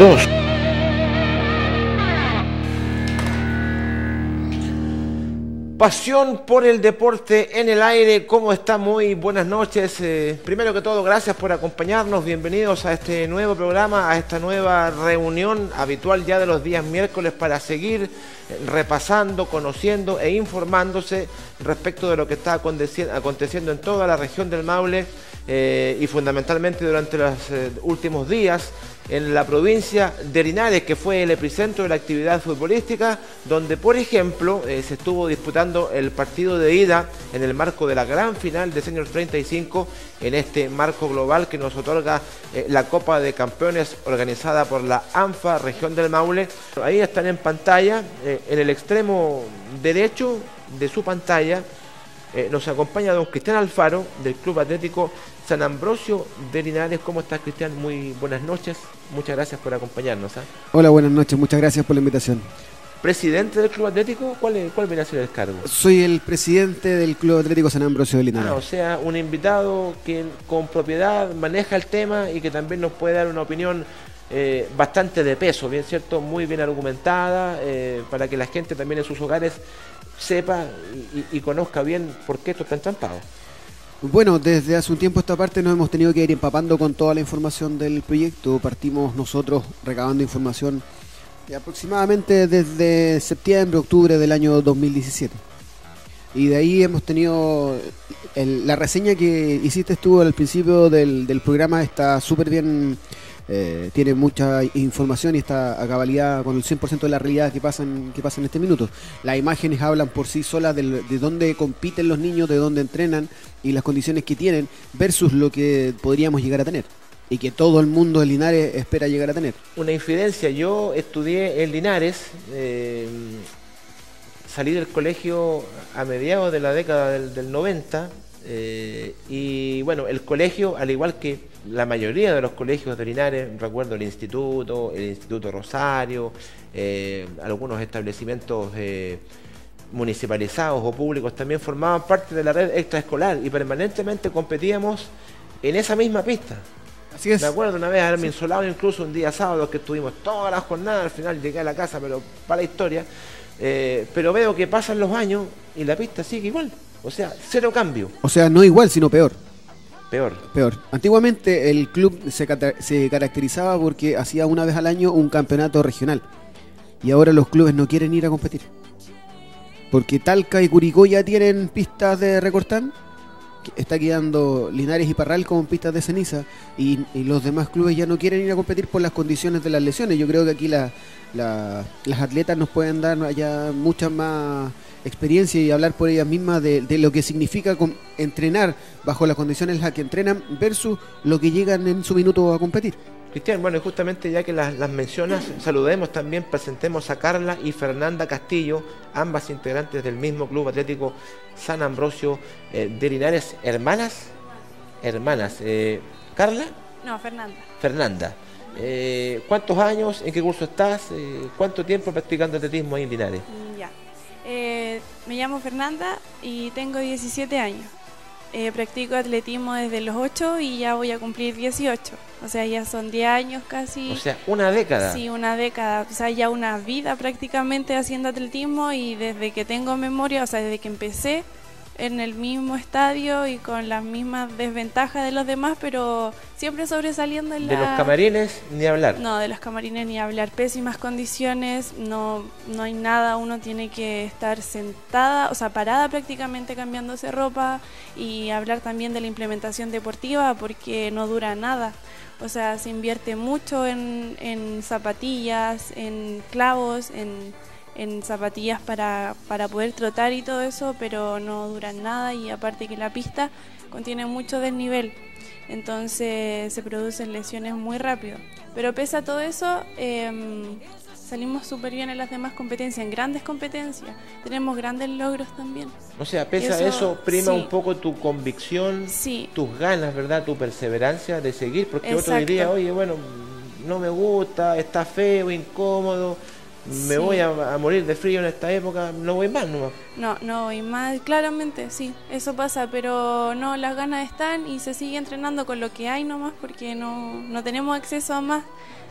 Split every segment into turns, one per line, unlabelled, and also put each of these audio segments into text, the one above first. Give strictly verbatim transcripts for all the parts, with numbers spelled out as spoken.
dos. Pasión por el deporte en el aire. ¿Cómo está? Muy buenas noches. Eh, primero que todo, gracias por acompañarnos. Bienvenidos a este nuevo programa, a esta nueva reunión habitual ya de los días miércoles para seguir repasando, conociendo e informándose respecto de lo que está aconteciendo en toda la región del Maule eh, y fundamentalmente durante los eh, últimos días en la provincia de Linares, que fue el epicentro de la actividad futbolística, donde, por ejemplo, eh, se estuvo disputando el partido de ida en el marco de la gran final de Senior treinta y cinco, en este marco global que nos otorga eh, la Copa de Campeones organizada por la ANFA Región del Maule. Ahí están en pantalla, eh, en el extremo derecho de su pantalla, eh, nos acompaña don Cristian Alfaro, del Club Atlético San Ambrosio de Linares. ¿Cómo estás, Cristian? Muy buenas noches. Muchas gracias por acompañarnos. ¿eh?
Hola, buenas noches. Muchas gracias por la invitación.
¿Presidente del Club Atlético? ¿Cuál, es, cuál viene a ser el cargo?
Soy el presidente del Club Atlético San Ambrosio de Linares.
Ah, o sea, un invitado que con propiedad maneja el tema y que también nos puede dar una opinión eh, bastante de peso, bien cierto, muy bien argumentada, eh, para que la gente también en sus hogares sepa y, y, y conozca bien por qué esto está entrampado.
Bueno, desde hace un tiempo esta parte nos hemos tenido que ir empapando con toda la información del proyecto. Partimos nosotros recabando información aproximadamente desde septiembre, octubre del año dos mil diecisiete. Y de ahí hemos tenido el, la reseña que hiciste tú al principio del, del programa. Está súper bien, eh, tiene mucha información y está a cabalidad con el cien por ciento de la realidad que pasa en, que pasa en este minuto. Las imágenes hablan por sí solas de, de dónde compiten los niños, de dónde entrenan y las condiciones que tienen versus lo que podríamos llegar a tener y que todo el mundo de Linares espera llegar a tener.
Una infidencia, yo estudié en Linares, eh, salí del colegio a mediados de la década del, del noventa, eh, y bueno, el colegio, al igual que la mayoría de los colegios de Linares, recuerdo el instituto, el Instituto Rosario, eh, algunos establecimientos eh, municipalizados o públicos también formaban parte de la red extraescolar y permanentemente competíamos en esa misma pista.
Así es.
Me acuerdo una vez haberme insolado incluso un día sábado que estuvimos toda la jornada, al final llegué a la casa, pero para la historia, eh, pero veo que pasan los años y la pista sigue igual, o sea, cero cambio.
O sea, no igual, sino peor.
Peor.
Peor. Antiguamente el club se, se caracterizaba porque hacía una vez al año un campeonato regional y ahora los clubes no quieren ir a competir porque Talca y Curicó ya tienen pistas de recortán. Está quedando Linares y Parral con pistas de ceniza y, y los demás clubes ya no quieren ir a competir por las condiciones de las lesiones. Yo creo que aquí la, la, las atletas nos pueden dar ya mucha más experiencia y hablar por ellas mismas de, de lo que significa con, entrenar bajo las condiciones en las que entrenan versus lo que llegan en su minuto a competir.
Cristian, bueno, y justamente ya que las, las mencionas, saludemos también, presentemos a Carla y Fernanda Castillo, ambas integrantes del mismo Club Atlético San Ambrosio eh, de Linares. ¿Hermanas? Hermanas. Eh, ¿Carla?
No, Fernanda.
Fernanda. Eh, ¿Cuántos años? ¿En qué curso estás? Eh, ¿Cuánto tiempo practicando atletismo ahí en Linares?
Ya. Eh, me llamo Fernanda y tengo diecisiete años. Eh, practico atletismo desde los ocho y ya voy a cumplir dieciocho. O sea, ya son diez años casi.
O sea, una década.
Sí, una década. O sea, ya una vida prácticamente haciendo atletismo y desde que tengo memoria, o sea, desde que empecé en el mismo estadio y con las mismas desventajas de los demás, pero siempre sobresaliendo en la...
¿De los camarines ni hablar?
No, de los camarines ni hablar. Pésimas condiciones, no, no hay nada, uno tiene que estar sentada, o sea, parada prácticamente cambiándose ropa y hablar también de la implementación deportiva porque no dura nada. O sea, se invierte mucho en, en zapatillas, en clavos, en... en zapatillas para, para poder trotar y todo eso, pero no duran nada y aparte que la pista contiene mucho desnivel, entonces se producen lesiones muy rápido. Pero pese a todo eso, eh, salimos súper bien en las demás competencias, en grandes competencias, tenemos grandes logros también.
O sea, pese a eso, prima sí. un poco tu convicción,
sí.
tus ganas, ¿verdad? Tu perseverancia de seguir, porque
Exacto.
otro diría, oye, bueno, no me gusta, está feo, incómodo, me sí. voy a, a morir de frío en esta época, no voy más, ¿no?
No, no voy más, claramente, sí, eso pasa, pero no, las ganas están y se sigue entrenando con lo que hay nomás, porque no, no tenemos acceso a más,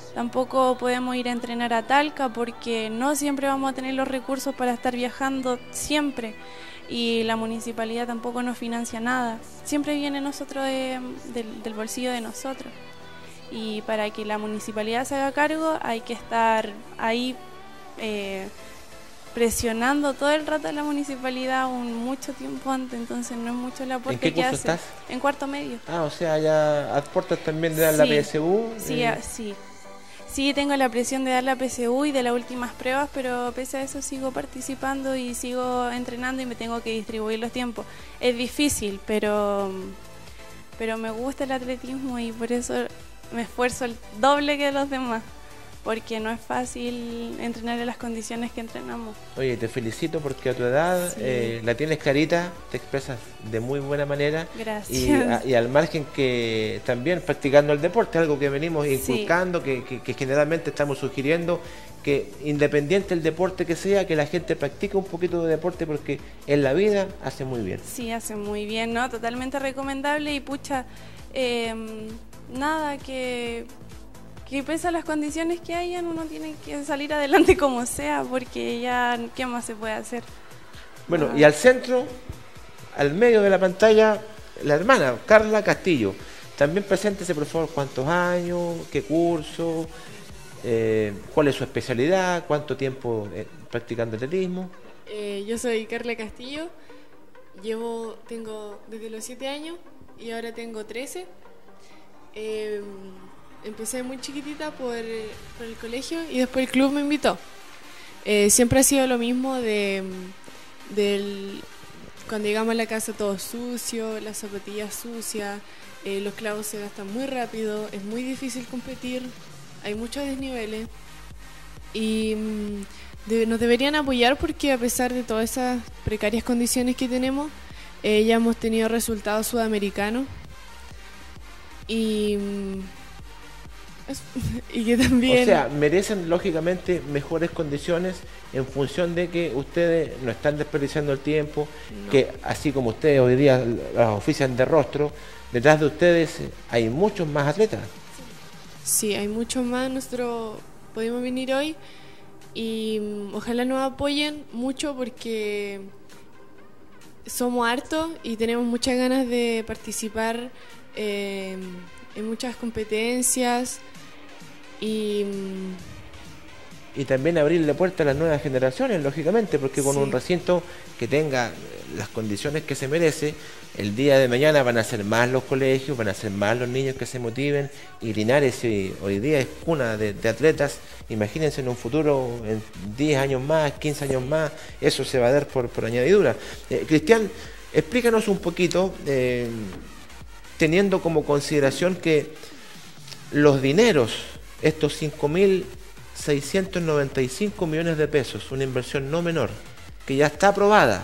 Tampoco podemos ir a entrenar a Talca porque no siempre vamos a tener los recursos para estar viajando siempre. Y la municipalidad tampoco nos financia nada. Siempre viene nosotros de, del, del bolsillo de nosotros. Y para que la municipalidad se haga cargo hay que estar ahí eh, presionando todo el rato a la municipalidad un mucho tiempo antes, entonces no es mucho el aporte
¿En qué
que
curso
hace.
estás?
En cuarto medio.
Ah, o sea, ya aportas también de dar la
Sí,
P S U.
Sí,
eh,
a- sí. Sí, tengo la presión de dar la P S U y de las últimas pruebas, pero pese a eso sigo participando y sigo entrenando y me tengo que distribuir los tiempos. Es difícil, pero, pero me gusta el atletismo y por eso me esfuerzo el doble que los demás, porque no es fácil entrenar en las condiciones que entrenamos.
Oye, te felicito porque a tu edad
Sí.
eh, la tienes clarita, te expresas de muy buena manera.
Gracias.
Y, a- y al margen que también practicando el deporte, algo que venimos
Sí.
inculcando, que, que- que generalmente estamos sugiriendo, que independiente del deporte que sea, que la gente practique un poquito de deporte porque en la vida hace muy bien.
Sí, hace muy bien, ¿no? Totalmente recomendable y pucha, eh, nada, que, que pese a las condiciones que hayan, uno tiene que salir adelante como sea, porque ya, ¿qué más se puede hacer?
Bueno,
Ah.
y al centro, al medio de la pantalla, la hermana, Carla Castillo. También preséntese, por favor, cuántos años, qué curso, eh, cuál es su especialidad, cuánto tiempo eh, practicando atletismo.
Eh, yo soy Carla Castillo, llevo, tengo desde los siete años y ahora tengo trece. Eh, empecé muy chiquitita por, por el colegio y después el club me invitó. Eh, siempre ha sido lo mismo de del, cuando llegamos a la casa todo sucio, las zapatillas sucias, eh, los clavos se gastan muy rápido, es muy difícil competir, hay muchos desniveles y mm, de- nos deberían apoyar porque a pesar de todas esas precarias condiciones que tenemos, eh, ya hemos tenido resultados sudamericanos y, mm, eso. Y que también
O sea, merecen lógicamente mejores condiciones en función de que ustedes no están desperdiciando el tiempo,
No.
que así como ustedes hoy día las ofician de rostro, detrás de ustedes eh, hay muchos más atletas.
sí, hay mucho más. Nosotros pudimos venir hoy y mm, ojalá nos apoyen mucho porque somos hartos y tenemos muchas ganas de participar eh, en muchas competencias y mm,
Y también abrirle puerta a las nuevas generaciones, lógicamente, porque con
Sí.
un recinto que tenga eh, las condiciones que se merece, el día de mañana van a ser más los colegios, van a ser más los niños que se motiven, y Linares eh, hoy día es cuna de, de atletas. Imagínense en un futuro, en diez años más, quince años más, eso se va a dar por, por añadidura. Eh, Cristian, explícanos un poquito, eh, teniendo como consideración que los dineros, estos cinco mil seiscientos noventa y cinco millones de pesos, una inversión no menor, que ya está aprobada,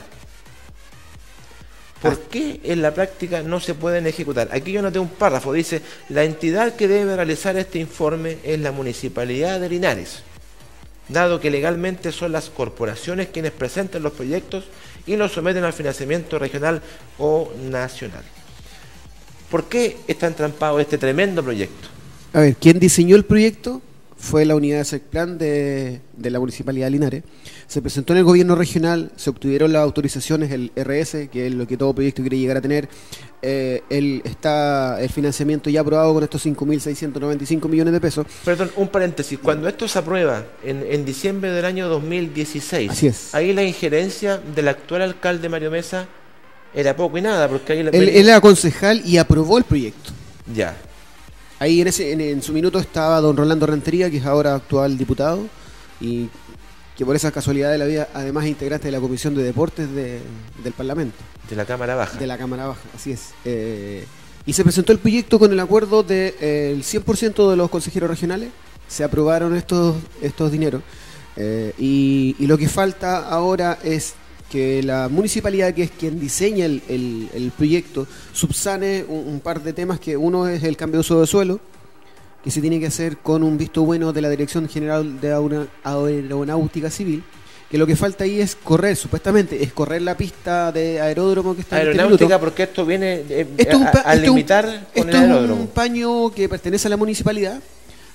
¿por qué en la práctica no se pueden ejecutar? Aquí yo noté un párrafo, dice, la entidad que debe realizar este informe es la Municipalidad de Linares, dado que legalmente son las corporaciones quienes presentan los proyectos y los someten al financiamiento regional o nacional. ¿Por qué está entrampado este tremendo proyecto?
A ver, quien diseñó el proyecto fue la unidad de SECPLAN de, de la Municipalidad de Linares. Se presentó en el gobierno regional, se obtuvieron las autorizaciones, el R S, que es lo que todo proyecto quiere llegar a tener. Eh, el, está el financiamiento ya aprobado con estos cinco mil seiscientos noventa y cinco millones de pesos.
Perdón, un paréntesis. Cuando esto se aprueba en, en diciembre del año dos mil dieciséis,
Así es.
ahí la injerencia del actual alcalde Mario Mesa era poco y nada, porque ahí... la-
Él, él era concejal y aprobó el proyecto.
Ya.
Ahí en, ese, en, en su minuto estaba don Rolando Rentería, que es ahora actual diputado, y que por esa casualidad de la vida, además es integrante de la Comisión de Deportes de- del Parlamento,
De la Cámara Baja.
de la Cámara Baja, así es. Eh, y se presentó el proyecto con el acuerdo del de, eh, cien por ciento de los consejeros regionales, se aprobaron estos, estos dineros, eh, y, y lo que falta ahora es que la municipalidad, que es quien diseña el, el- el proyecto, subsane un, un par de temas, que uno es el cambio de uso de suelo, que se tiene que hacer con un visto bueno de la Dirección General de Aeron- Aeronáutica Civil, que lo que falta ahí es correr, supuestamente, es correr la pista de aeródromo que está en este
Aeronáutica,
minuto.
porque esto viene eh,
Esto es un
a,
pa-
a
esto es un-
limitar con
Esto
el
es
aeródromo.
un paño que pertenece a la municipalidad,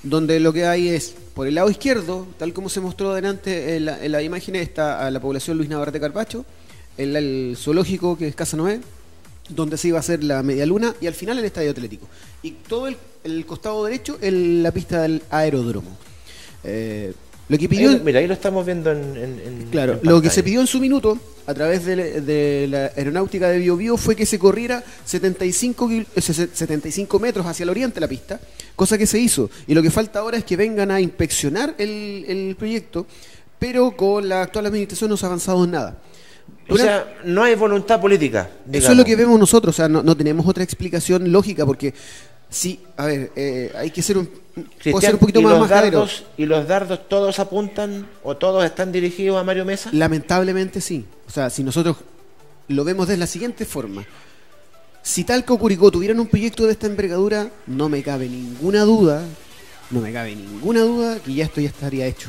donde lo que hay es, por el lado izquierdo, tal como se mostró delante en la, en la imagen, está a la población Luis Navarrete Carpacho, el, el zoológico que es Casa Noé, donde se iba a hacer la media luna, y al final el estadio atlético. Y todo el, el costado derecho, el, la pista del aeródromo. Eh, lo que pidió,
ahí, mira, ahí lo estamos viendo en, en, en
claro,
en
lo que se pidió en su minuto a través de, de la aeronáutica de Bio Bio fue que se corriera setenta y cinco, setenta y cinco metros hacia el oriente la pista, cosa que se hizo. Y lo que falta ahora es que vengan a inspeccionar el, el proyecto, pero con la actual administración no se ha avanzado en nada.
O sea, no hay voluntad política. Digamos.
Eso es lo que vemos nosotros, o sea, no, no tenemos otra explicación lógica, porque sí, a ver, eh, hay que ser un, puede ser un poquito
¿y
más
los
majadero.
dardos, ¿Y los dardos todos apuntan o todos están dirigidos a Mario Mesa?
Lamentablemente sí. O sea, si nosotros lo vemos de la siguiente forma, si Talca o Curicó tuvieran un proyecto de esta envergadura, no me cabe ninguna duda, no me cabe ninguna duda que ya esto ya estaría hecho.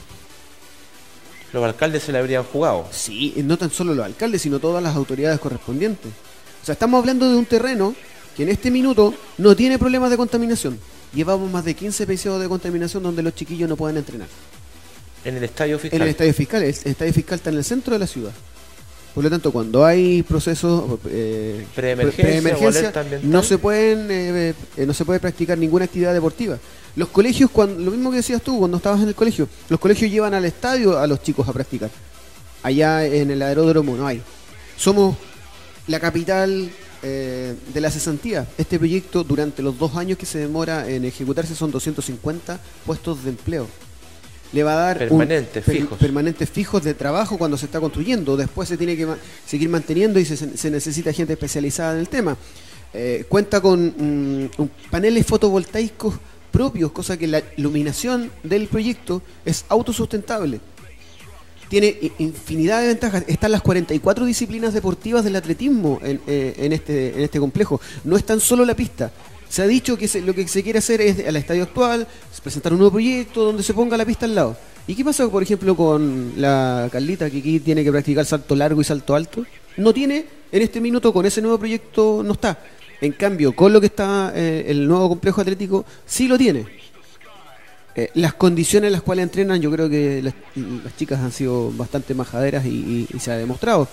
Los alcaldes se le habrían jugado.
Sí, no tan solo los alcaldes, sino todas las autoridades correspondientes. O sea, estamos hablando de un terreno que en este minuto no tiene problemas de contaminación. Llevamos más de quince episodios de contaminación donde los chiquillos no pueden entrenar.
En el estadio fiscal.
En el estadio fiscal. El estadio fiscal está en el centro de la ciudad. Por lo tanto, cuando hay procesos eh,
preemergencia,
pre no se pueden eh, eh, no se puede practicar ninguna actividad deportiva. Los colegios, cuando, lo mismo que decías tú cuando estabas en el colegio, los colegios llevan al estadio a los chicos a practicar. Allá en el aeródromo no hay. Somos la capital eh, de la cesantía. Este proyecto, durante los dos años que se demora en ejecutarse, son doscientos cincuenta puestos de empleo. Le va a dar
permanentes
un,
fijos.
Per, permanentes fijos de trabajo cuando se está construyendo. Después se tiene que ma seguir manteniendo y se, se necesita gente especializada en el tema. Eh, cuenta con um, un paneles fotovoltaicos propios, cosa que la iluminación del proyecto es autosustentable. Tiene infinidad de ventajas. Están las cuarenta y cuatro disciplinas deportivas del atletismo en, eh, en, este, en este complejo. No es tan solo la pista. Se ha dicho que se, lo que se quiere hacer es al estadio actual, presentar un nuevo proyecto donde se ponga la pista al lado. ¿Y qué pasa, por ejemplo, con la Carlita, que aquí tiene que practicar salto largo y salto alto? No tiene, en este minuto, con ese nuevo proyecto no está. En cambio, con lo que está eh, el nuevo complejo atlético, sí lo tiene. Eh, las condiciones en las cuales entrenan, yo creo que las, las chicas han sido bastante majaderas y, y, y se ha demostrado.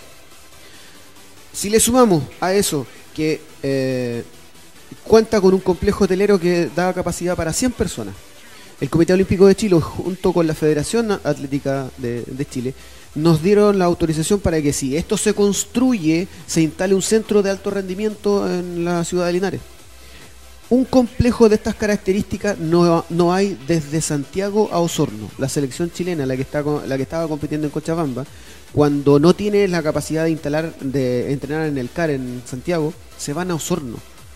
Si le sumamos a eso que eh, cuenta con un complejo hotelero que da capacidad para cien personas, el Comité Olímpico de Chile, junto con la Federación Atlética de, de Chile, nos dieron la autorización para que si esto se construye, se instale un centro de alto rendimiento en la ciudad de Linares. Un complejo de estas características no, no hay desde Santiago a Osorno. La selección chilena, la que está la que estaba compitiendo en Cochabamba, cuando no tiene la capacidad de instalar, de entrenar en el C A R en Santiago, se van a Osorno.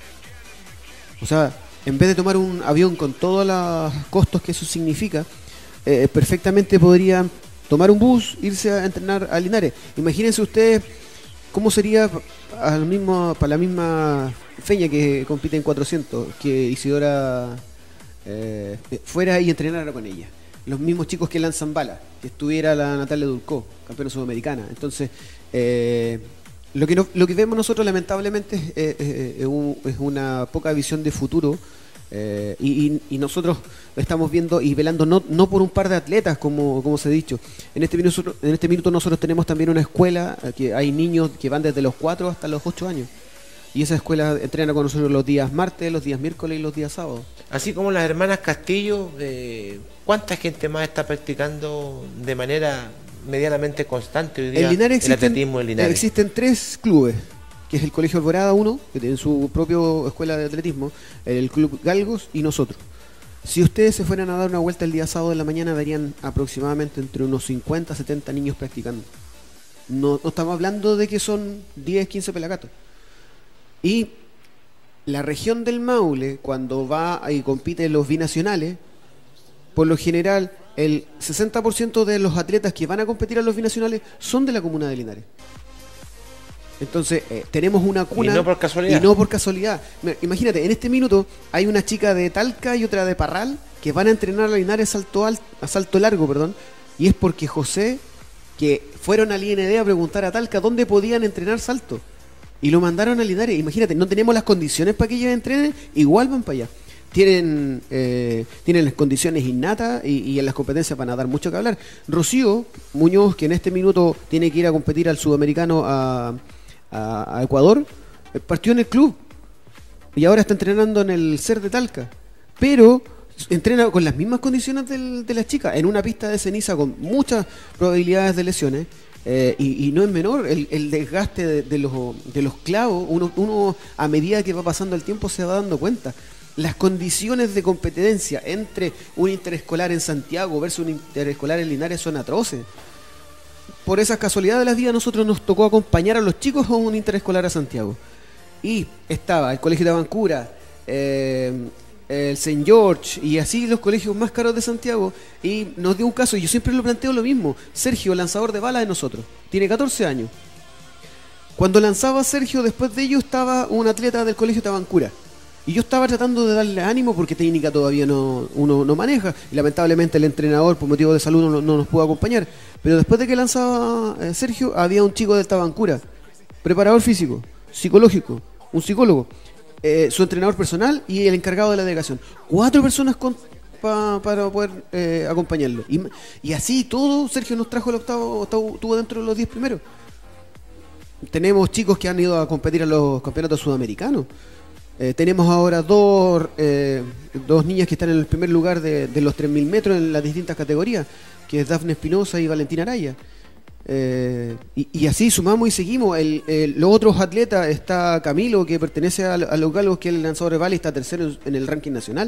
O sea, en vez de tomar un avión con todos los costos que eso significa, eh, perfectamente podrían tomar un bus, irse a entrenar a Linares. Imagínense ustedes cómo sería al mismo, para la misma feña que compite en cuatrocientos, que Isidora eh, fuera y entrenara con ella. Los mismos chicos que lanzan balas, que estuviera la Natalia Dulcó, campeona sudamericana. Entonces, eh, lo que no, lo que vemos nosotros lamentablemente es, eh, es, un, es una poca visión de futuro. Eh, y, y, y nosotros estamos viendo y velando no, no por un par de atletas, como, como se ha dicho. En este, minuto, en este minuto nosotros tenemos también una escuela que hay niños que van desde los cuatro hasta los ocho años. Y esa escuela entrena con nosotros los días martes, los días miércoles y los días sábados.
Así como las hermanas Castillo, eh, ¿cuánta gente más está practicando de manera medianamente constante hoy día
en Linares existen,
el atletismo en Linares?
Existen tres clubes, que es el Colegio Alborada uno, que tiene su propia escuela de atletismo, el Club Galgos y nosotros. Si ustedes se fueran a dar una vuelta el día sábado en la mañana, verían aproximadamente entre unos cincuenta, setenta niños practicando. No, no estamos hablando de que son diez, quince pelagatos. Y la región del Maule, cuando va y compite en los binacionales, por lo general, el sesenta por ciento de los atletas que van a competir a los binacionales son de la comuna de Linares. Entonces, eh, tenemos una cuna...
Y no por casualidad.
Y no por casualidad. Imagínate, en este minuto hay una chica de Talca y otra de Parral que van a entrenar a Linares salto al, a salto largo, perdón, y es porque José, que fueron al I N D a preguntar a Talca dónde podían entrenar salto, y lo mandaron a Linares. Imagínate, no tenemos las condiciones para que ellos entrenen, igual van para allá. tienen eh, tienen las condiciones innatas y, y en las competencias van a dar mucho que hablar. Rocío Muñoz, que en este minuto tiene que ir a competir al sudamericano a, a, a Ecuador, partió en el club y ahora está entrenando en el C E R de Talca, pero entrena con las mismas condiciones del, de las chicas, en una pista de ceniza con muchas probabilidades de lesiones. Eh, y, y no es menor el, el desgaste de, de, los, de los clavos. Uno, uno a medida que va pasando el tiempo se va dando cuenta. Las condiciones de competencia entre un interescolar en Santiago versus un interescolar en Linares son atroces. Por esas casualidades de las vidas, nosotros nos tocó acompañar a los chicos a un interescolar a Santiago. Y estaba el Colegio de Avancura, eh, el Saint George y así los colegios más caros de Santiago, y nos dio un caso, y yo siempre lo planteo lo mismo. Sergio, lanzador de bala de nosotros, tiene catorce años. Cuando lanzaba Sergio, después de ello estaba un atleta del Colegio de Tabancura, y yo estaba tratando de darle ánimo porque técnica todavía no uno no maneja, y lamentablemente el entrenador por motivo de salud no, no nos pudo acompañar. Pero después de que lanzaba eh, Sergio, había un chico del Tabancura, preparador físico, psicológico, un psicólogo, Eh, su entrenador personal y el encargado de la delegación. Cuatro personas con, pa, para poder eh, acompañarlo. Y, y así todo, Sergio nos trajo el octavo, octavo, estuvo dentro de los diez primeros. Tenemos chicos que han ido a competir a los campeonatos sudamericanos. Eh, tenemos ahora dos, eh, dos niñas que están en el primer lugar de, de los tres mil metros en las distintas categorías, que es Dafne Espinosa y Valentina Araya. Eh, y, y así sumamos y seguimos. El, el, los otros atletas, está Camilo, que pertenece a, a los Galos, que es el lanzador de bala y está tercero en, en el ranking nacional.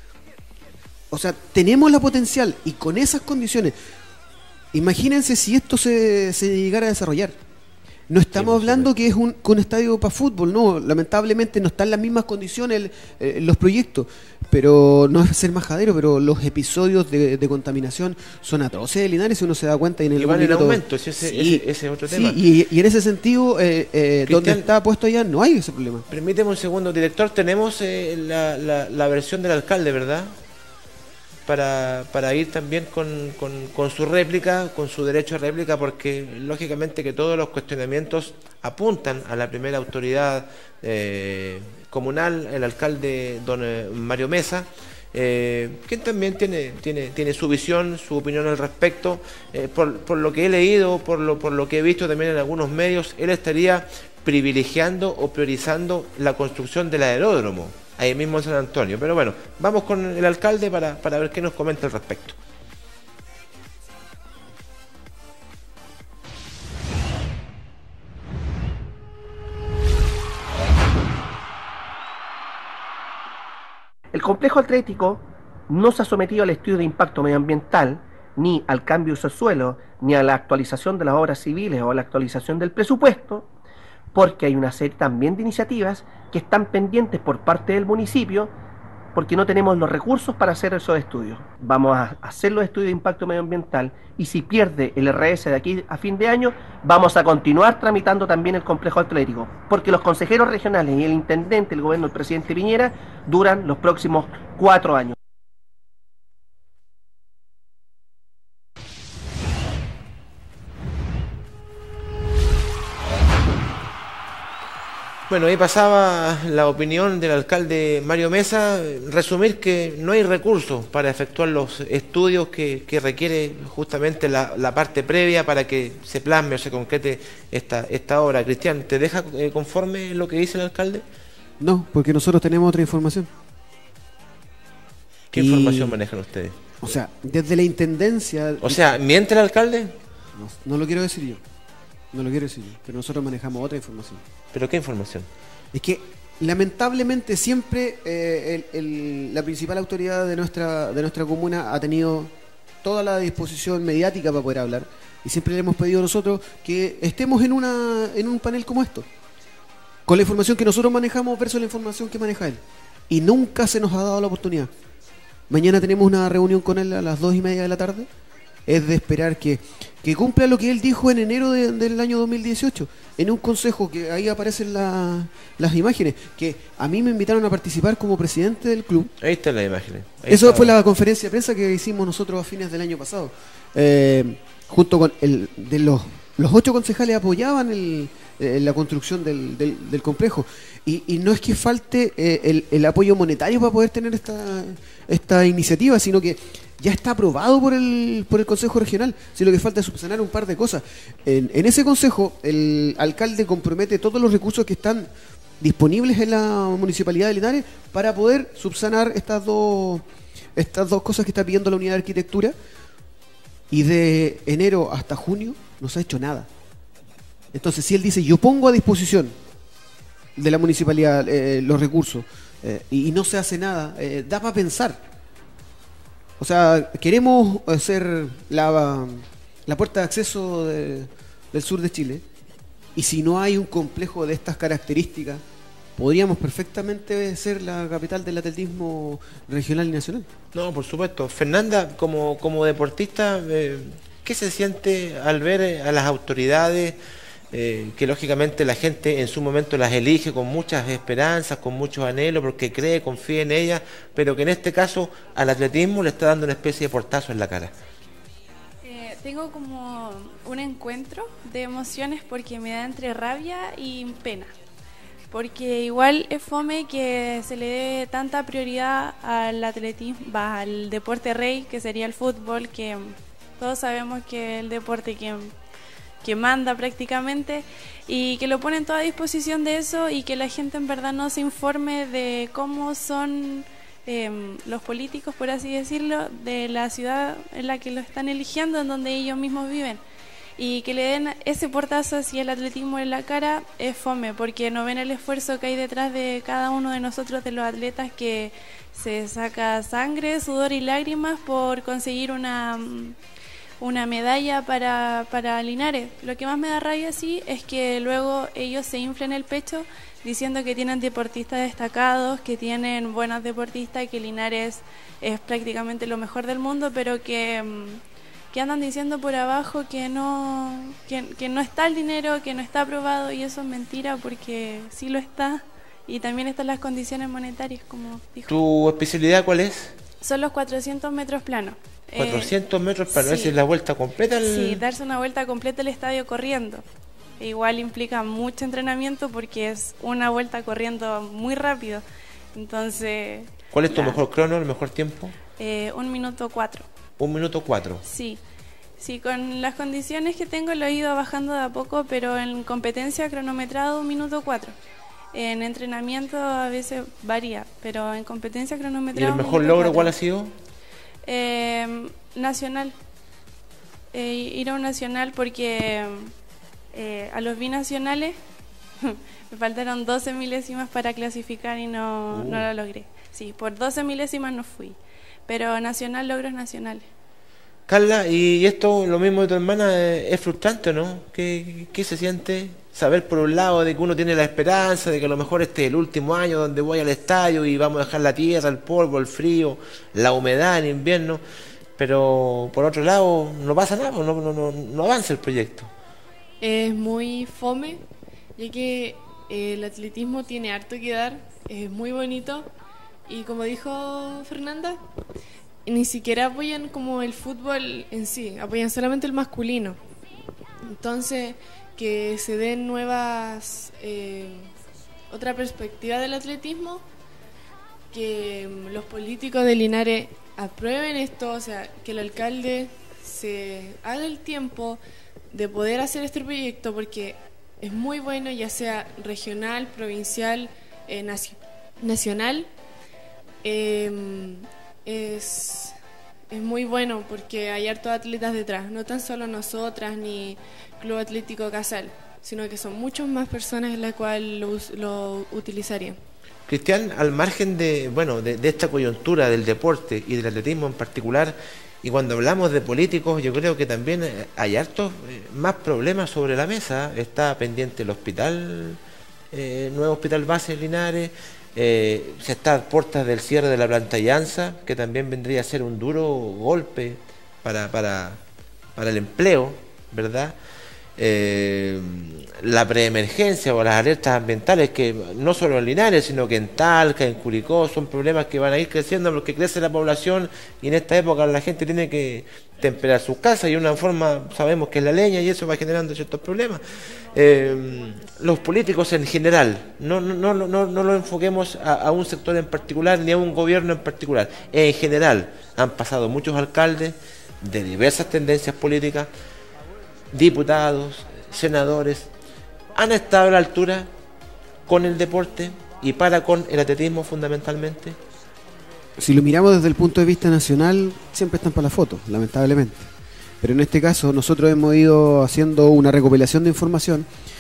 O sea, tenemos la potencial, y con esas condiciones, imagínense si esto se, se llegara a desarrollar. No estamos hablando que es un, un estadio para fútbol, no, lamentablemente no están en las mismas condiciones el, eh, los proyectos, pero no es ser majadero, pero los episodios de, de contaminación son atroces de Linares, si uno se da cuenta. Y, en el
y van en
minuto,
aumento, si ese, sí, ese, ese es otro tema.
Sí, y, y en ese sentido, eh, eh, donde está puesto allá, no hay ese problema.
Permíteme un segundo, director, tenemos eh, la, la, la versión del alcalde, ¿verdad? Para, para ir también con, con, con su réplica, con su derecho a réplica, porque lógicamente que todos los cuestionamientos apuntan a la primera autoridad eh, comunal, el alcalde don eh, Mario Mesa, eh, quien también tiene, tiene, tiene su visión, su opinión al respecto. Eh, por, por lo que he leído, por lo, por lo que he visto también en algunos medios, él estaría privilegiando o priorizando la construcción del aeródromo ahí mismo en San Antonio. Pero bueno, vamos con el alcalde para, para ver qué nos comenta al respecto.
El complejo atlético no se ha sometido al estudio de impacto medioambiental, ni al cambio de uso del suelo, ni a la actualización de las obras civiles o a la actualización del presupuesto, porque hay una serie también de iniciativas que están pendientes por parte del municipio, porque no tenemos los recursos para hacer esos estudios. Vamos a hacer los estudios de impacto medioambiental, y si pierde el R S de aquí a fin de año, vamos a continuar tramitando también el complejo atlético, porque los consejeros regionales y el intendente, el gobierno del presidente Piñera, duran los próximos cuatro años.
Bueno, ahí pasaba la opinión del alcalde Mario Mesa. Resumir que no hay recursos para efectuar los estudios que, que requiere justamente la, la parte previa para que se plasme o se concrete esta, esta obra. Cristian, ¿te deja eh, conforme lo que dice el alcalde?
No, porque nosotros tenemos otra información.
¿Qué
y...
información manejan ustedes?
O sea, desde la intendencia...
O sea, ¿miente el alcalde?
No, no lo quiero decir yo. No lo quiero decir yo, pero nosotros manejamos otra información.
¿Pero qué información?
Es que lamentablemente siempre eh, el, el, la principal autoridad de nuestra de nuestra comuna ha tenido toda la disposición mediática para poder hablar, y siempre le hemos pedido a nosotros que estemos en una en un panel como esto, con la información que nosotros manejamos versus la información que maneja él, y nunca se nos ha dado la oportunidad. Mañana tenemos una reunión con él a las dos y media de la tarde. Es de esperar que, que cumpla lo que él dijo en enero de, del año dos mil dieciocho, en un consejo, que ahí aparecen la, las imágenes, que a mí me invitaron a participar como presidente del club.
Ahí están las imágenes. Ahí
Eso
está.
Fue la conferencia de prensa que hicimos nosotros a fines del año pasado. Eh, junto con el de los, los ocho concejales apoyaban el, eh, la construcción del, del, del complejo. Y, y no es que falte eh, el, el apoyo monetario para poder tener esta, esta iniciativa, sino que ya está aprobado por el, por el Consejo Regional. Si lo que falta es subsanar un par de cosas. En, en ese consejo, el alcalde compromete todos los recursos que están disponibles en la Municipalidad de Linares para poder subsanar estas dos, estas dos cosas que está pidiendo la Unidad de Arquitectura. Y de enero hasta junio no se ha hecho nada. Entonces, si él dice, yo pongo a disposición de la municipalidad eh, los recursos eh, y, y no se hace nada, eh, da para pensar. O sea, queremos hacer la, la puerta de acceso de, del sur de Chile, y si no hay un complejo de estas características, podríamos perfectamente ser la capital del atletismo regional y nacional.
No, por supuesto. Fernanda, como, como deportista, eh, ¿qué se siente al ver a las autoridades eh, que lógicamente la gente en su momento las elige con muchas esperanzas, con muchos anhelos, porque cree, confía en ellas, pero que en este caso al atletismo le está dando una especie de portazo en la cara?
Eh, tengo como un encuentro de emociones porque me da entre rabia y pena. Porque igual es fome que se le dé tanta prioridad al atletismo, va, al deporte rey, que sería el fútbol, que todos sabemos que es el deporte que, que manda prácticamente, y que lo ponen toda a disposición de eso, y que la gente en verdad no se informe de cómo son eh, los políticos, por así decirlo, de la ciudad en la que lo están eligiendo, en donde ellos mismos viven. Y que le den ese portazo hacia el atletismo en la cara es fome, porque no ven el esfuerzo que hay detrás de cada uno de nosotros, de los atletas, que se saca sangre, sudor y lágrimas por conseguir una, una medalla para, para Linares. Lo que más me da rabia, sí, es que luego ellos se inflen el pecho diciendo que tienen deportistas destacados, que tienen buenos deportistas, que Linares es prácticamente lo mejor del mundo, pero que... que andan diciendo por abajo que no que, que no está el dinero, que no está aprobado, y eso es mentira, porque sí lo está, y también están las condiciones monetarias, como dijo.
¿Tu especialidad cuál es?
Son los cuatrocientos metros planos.
cuatrocientos metros planos,
sí.
¿Esa es la vuelta completa? El...
Sí, darse una vuelta completa al estadio corriendo. Igual implica mucho entrenamiento porque es una vuelta corriendo muy rápido. Entonces...
¿Cuál es tu
la,
mejor crono, el mejor tiempo?
Eh, un minuto cuatro.
Un minuto cuatro.
Sí, sí, con las condiciones que tengo lo he ido bajando de a poco, pero en competencia cronometrado un minuto cuatro. En entrenamiento a veces varía, pero en competencia cronometrado.
¿Y el mejor logro cuál ha sido?
Eh, nacional. Eh, ir a un nacional porque eh, a los binacionales me faltaron doce milésimas para clasificar y no, uh. no lo logré. Sí, por doce milésimas no fui. Pero nacional, logros nacionales.
Carla, y esto, lo mismo de tu hermana, es frustrante, ¿no? ¿Qué, qué se siente? Saber por un lado de que uno tiene la esperanza de que a lo mejor este es el último año donde voy al estadio y vamos a dejar la tierra, el polvo, el frío, la humedad en invierno, pero por otro lado no pasa nada, no, no, no, no avanza el proyecto.
Es muy fome, ya que eh, el atletismo tiene harto que dar, es muy bonito. Y como dijo Fernanda, ni siquiera apoyan como el fútbol en sí, apoyan solamente el masculino. Entonces, que se den nuevas, eh, otra perspectiva del atletismo, que los políticos de Linares aprueben esto, o sea, que el alcalde se haga el tiempo de poder hacer este proyecto, porque es muy bueno, ya sea regional, provincial, eh, naci- nacional. Eh, es, es muy bueno porque hay hartos atletas detrás, no tan solo nosotras ni Club Atlético Casal, sino que son muchas más personas en las cuales lo, lo utilizarían.
Cristian, al margen de, bueno, de, de esta coyuntura del deporte y del atletismo en particular, y cuando hablamos de políticos, yo creo que también hay hartos más problemas sobre la mesa. Está pendiente el hospital, eh, nuevo hospital base de Linares. Eh, se está a puertas del cierre de la planta Llanza, que también vendría a ser un duro golpe para, para, para el empleo, ¿verdad? Eh, la preemergencia o las alertas ambientales, que no solo en Linares, sino que en Talca, en Curicó, son problemas que van a ir creciendo porque crece la población y en esta época la gente tiene que temperar sus casas y una forma, sabemos que es la leña y eso va generando ciertos problemas. Eh, los políticos en general, no, no, no, no, no lo enfoquemos a, a un sector en particular ni a un gobierno en particular, en general han pasado muchos alcaldes de diversas tendencias políticas, diputados, senadores, han estado a la altura con el deporte y para con el atletismo fundamentalmente.
Si lo miramos desde el punto de vista nacional, siempre están para la foto, lamentablemente. Pero en este caso nosotros hemos ido haciendo una recopilación de información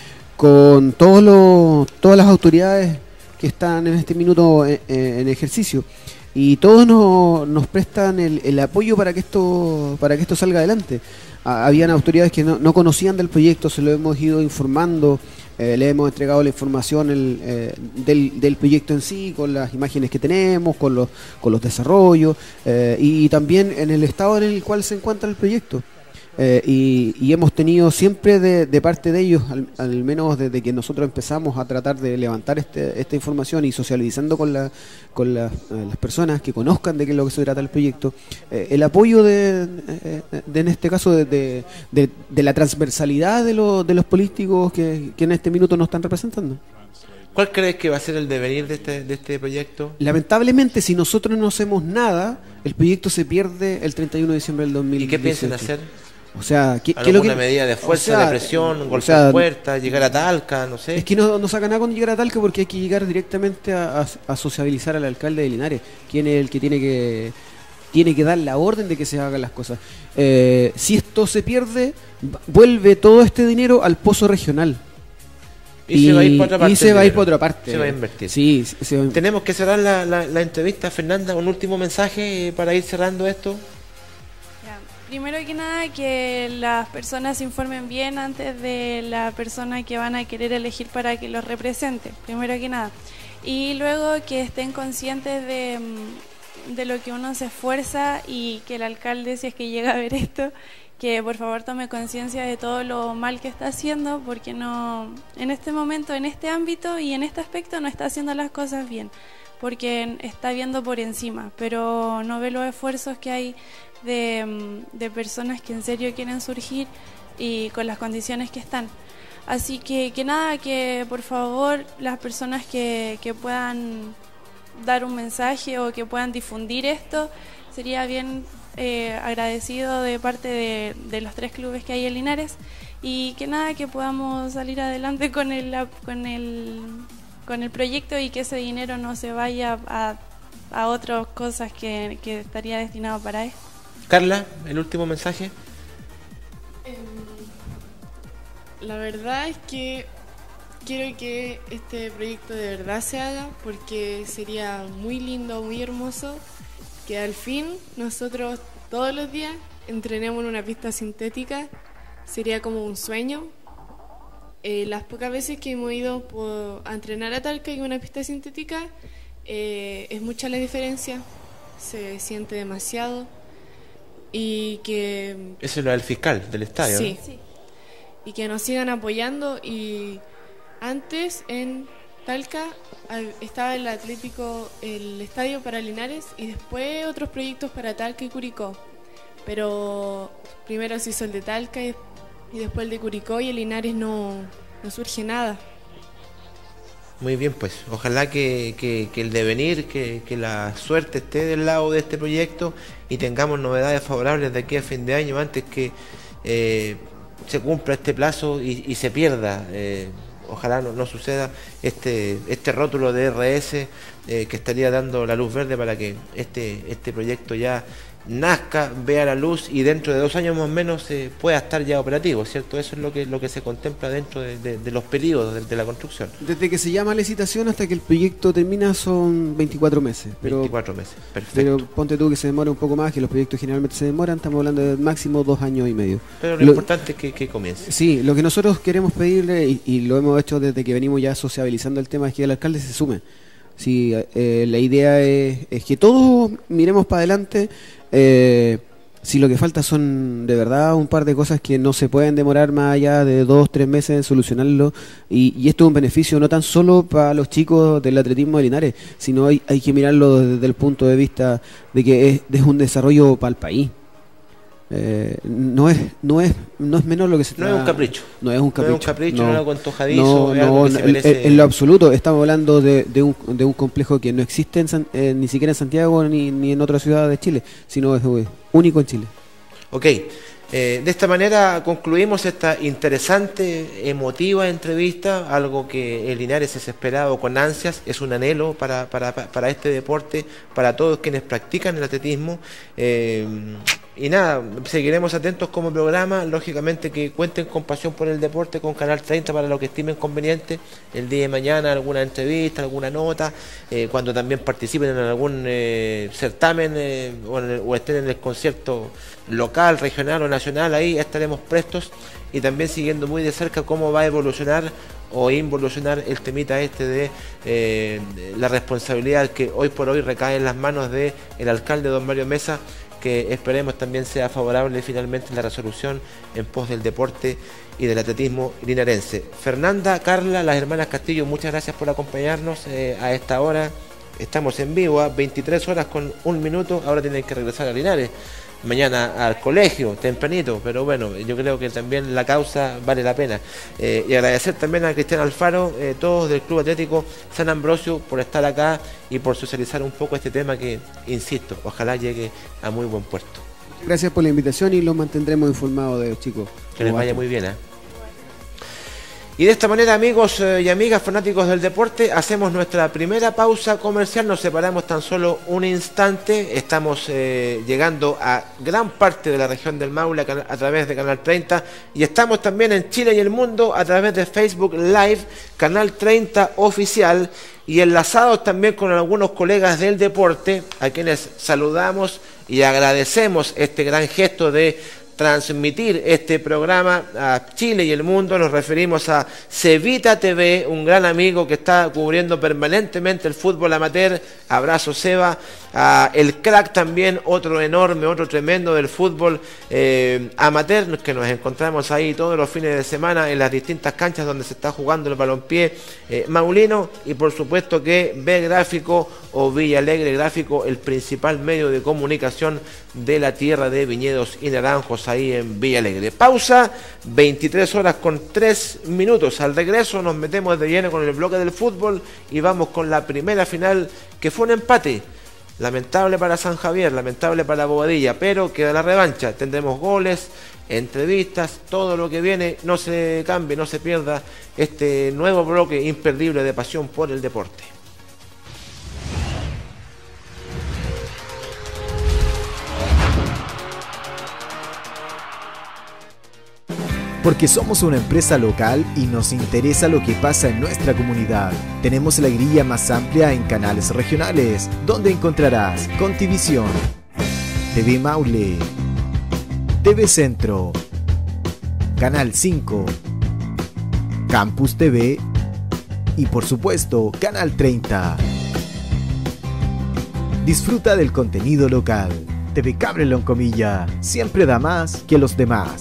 con todos los, todas las autoridades que están en este minuto en, en ejercicio y todos nos, nos prestan el, el apoyo para que esto para que esto salga adelante. Habían autoridades que no, no conocían del proyecto, se lo hemos ido informando, eh, le hemos entregado la información el, eh, del, del proyecto en sí, con las imágenes que tenemos, con los, con los desarrollos, eh, y también en el estado en el cual se encuentra el proyecto. Eh, y, y hemos tenido siempre de, de parte de ellos, al, al menos desde que nosotros empezamos a tratar de levantar este, esta información y socializando con, la, con la, eh, las personas que conozcan de qué es lo que se trata el proyecto, eh, el apoyo de, eh, de en este caso de, de, de, de la transversalidad de, lo, de los políticos que, que en este minuto nos están representando.
¿Cuál crees que va a ser el devenir de este, de este proyecto?
Lamentablemente, si nosotros no hacemos nada, el proyecto se pierde el treinta y uno de diciembre del dos mil dieciocho.
¿Y qué piensan hacer?
O sea, ¿qué,
¿alguna
qué lo que,
medida de fuerza, o sea, de presión, golpear, o sea, puertas, llegar a Talca, no sé?
Es que no, no saca nada con llegar a Talca porque hay que llegar directamente a, a, a sociabilizar al alcalde de Linares, quien es el que tiene que tiene que dar la orden de que se hagan las cosas. Eh, si esto se pierde, vuelve todo este dinero al pozo regional.
Y, y se va a ir para otra parte.
Y se va a ir para otra parte.
Se va a invertir.
Sí, se va a...
Tenemos que cerrar la, la, la entrevista. Fernanda, un último mensaje para ir cerrando esto.
Primero que nada, que las personas se informen bien antes de la persona que van a querer elegir para que los represente, primero que nada. Y luego que estén conscientes de, de lo que uno se esfuerza y que el alcalde, si es que llega a ver esto, que por favor tome conciencia de todo lo mal que está haciendo, porque no, en este momento, en este ámbito y en este aspecto no está haciendo las cosas bien, porque está viendo por encima, pero no ve los esfuerzos que hay de, de personas que en serio quieren surgir y con las condiciones que están. Así que, que nada, que por favor las personas que, que puedan dar un mensaje o que puedan difundir esto, sería bien eh, agradecido de parte de, de los tres clubes que hay en Linares, y que nada, que podamos salir adelante con el, con el, con el proyecto y que ese dinero no se vaya a, a otras cosas que, que estaría destinado para esto.
Carla, el último mensaje.
La verdad es que quiero que este proyecto de verdad se haga, porque sería muy lindo, muy hermoso que al fin nosotros todos los días entrenemos en una pista sintética. Sería como un sueño. Eh, las pocas veces que hemos ido por, a entrenar a Talca en una pista sintética, eh, es mucha la diferencia, se siente demasiado. Y que...
Eso es lo del fiscal del estadio,
sí,
¿no?
Sí. Y que nos sigan apoyando. Y antes en Talca estaba el Atlético, el Estadio para Linares, y después otros proyectos para Talca y Curicó. Pero primero se hizo el de Talca y, y después el de Curicó, y el Linares no, no surge nada.
Muy bien, pues ojalá que, que, que el devenir, que, que la suerte esté del lado de este proyecto y tengamos novedades favorables de aquí a fin de año, antes que eh, se cumpla este plazo y, y se pierda. Eh, ojalá no, no suceda este este rótulo de R S eh, que estaría dando la luz verde para que este este proyecto ya nazca, vea la luz y dentro de dos años más o menos eh, pueda estar ya operativo, ¿cierto? Eso es lo que lo que se contempla dentro de, de, de los periodos de, de la construcción.
Desde que se llama licitación hasta que el proyecto termina son veinticuatro meses. Pero,
veinticuatro meses, perfecto.
Pero ponte tú que se demora un poco más, que los proyectos generalmente se demoran, estamos hablando de máximo dos años y medio.
Pero lo, lo importante es que, que comience.
Sí, lo que nosotros queremos pedirle, y, y lo hemos hecho desde que venimos ya sociabilizando el tema, es que el alcalde se sume. Sí, eh, la idea es, es que todos miremos para adelante, eh, si lo que falta son de verdad un par de cosas que no se pueden demorar más allá de dos, tres meses en solucionarlo, y, y esto es un beneficio no tan solo para los chicos del atletismo de Linares, sino hay, hay que mirarlo desde el punto de vista de que es, es un desarrollo para el país. Eh, no es no es no es menos lo que se
no está, es un capricho
no es un capricho,
no es un capricho, no, no es algo antojadizo,
no,
es algo
no,
que se merece...
en, en lo absoluto. Estamos hablando de, de, un, de un complejo que no existe en San, eh, ni siquiera en Santiago ni, ni en otra ciudad de Chile, sino es eh, único en Chile.
Ok, eh, de esta manera concluimos esta interesante, emotiva entrevista, algo que el Linares es esperado con ansias, es un anhelo para, para, para este deporte, para todos quienes practican el atletismo. Eh, Y nada, seguiremos atentos como programa, lógicamente que cuenten con Pasión por el Deporte, con Canal treinta para lo que estimen conveniente, el día de mañana alguna entrevista, alguna nota, eh, cuando también participen en algún eh, certamen eh, o, en el, o estén en el concierto local, regional o nacional, ahí estaremos prestos y también siguiendo muy de cerca cómo va a evolucionar o involucionar el temita este de eh, la responsabilidad que hoy por hoy recae en las manos del alcalde don Mario Mesa, que esperemos también sea favorable finalmente la resolución en pos del deporte y del atletismo linarense. Fernanda, Carla, las hermanas Castillo, muchas gracias por acompañarnos eh, a esta hora. Estamos en vivo a veintitrés horas con un minuto, ahora tienen que regresar a Linares, mañana al colegio, tempranito, pero bueno, yo creo que también la causa vale la pena. Eh, y agradecer también a Cristian Alfaro, eh, todos del Club Atlético San Ambrosio, por estar acá y por socializar un poco este tema que, insisto, ojalá llegue a muy buen puerto.
Gracias por la invitación y los mantendremos informados de los chicos.
Que les vaya muy bien, ¿eh? Y de esta manera, amigos y amigas fanáticos del deporte, hacemos nuestra primera pausa comercial, nos separamos tan solo un instante, estamos eh, llegando a gran parte de la región del Maule a, a través de Canal treinta y estamos también en Chile y el mundo a través de Facebook Live, Canal treinta Oficial, y enlazados también con algunos colegas del deporte, a quienes saludamos y agradecemos este gran gesto de transmitir este programa a Chile y el mundo. Nos referimos a Cevita T V, un gran amigo que está cubriendo permanentemente el fútbol amateur. Abrazo, Seba. A El Crack también, otro enorme, otro tremendo del fútbol eh, amateur, que nos encontramos ahí todos los fines de semana en las distintas canchas donde se está jugando el balompié eh, maulino, y por supuesto que B Gráfico o Villa Alegre Gráfico, el principal medio de comunicación de la tierra de viñedos y naranjos ahí en Villa Alegre. Pausa, veintitrés horas con tres minutos. Al regreso nos metemos de lleno con el bloque del fútbol y vamos con la primera final, que fue un empate. Lamentable para San Javier, lamentable para Bobadilla, pero queda la revancha. Tendremos goles, entrevistas, todo lo que viene. No se cambie, no se pierda este nuevo bloque imperdible de Pasión por el Deporte.
Porque somos una empresa local y nos interesa lo que pasa en nuestra comunidad. Tenemos la grilla más amplia en canales regionales, donde encontrarás Contivisión, T V Maule, T V Centro, Canal cinco, Campus T V y por supuesto Canal treinta. Disfruta del contenido local. T V Cabrelón Comilla siempre da más que los demás.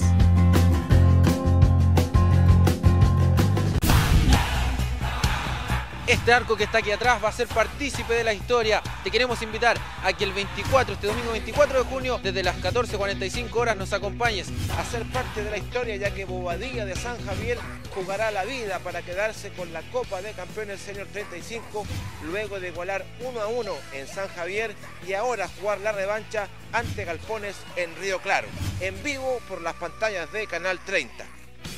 Este arco que está aquí atrás va a ser partícipe de la historia. Te queremos invitar a que el veinticuatro, este domingo veinticuatro de junio, desde las catorce cuarenta y cinco horas, nos acompañes a ser parte de la historia, ya que Bobadilla de San Javier jugará la vida para quedarse con la Copa de Campeones Senior treinta y cinco, luego de igualar uno a uno en San Javier y ahora jugar la revancha ante Galpones en Río Claro, en vivo por las pantallas de Canal treinta.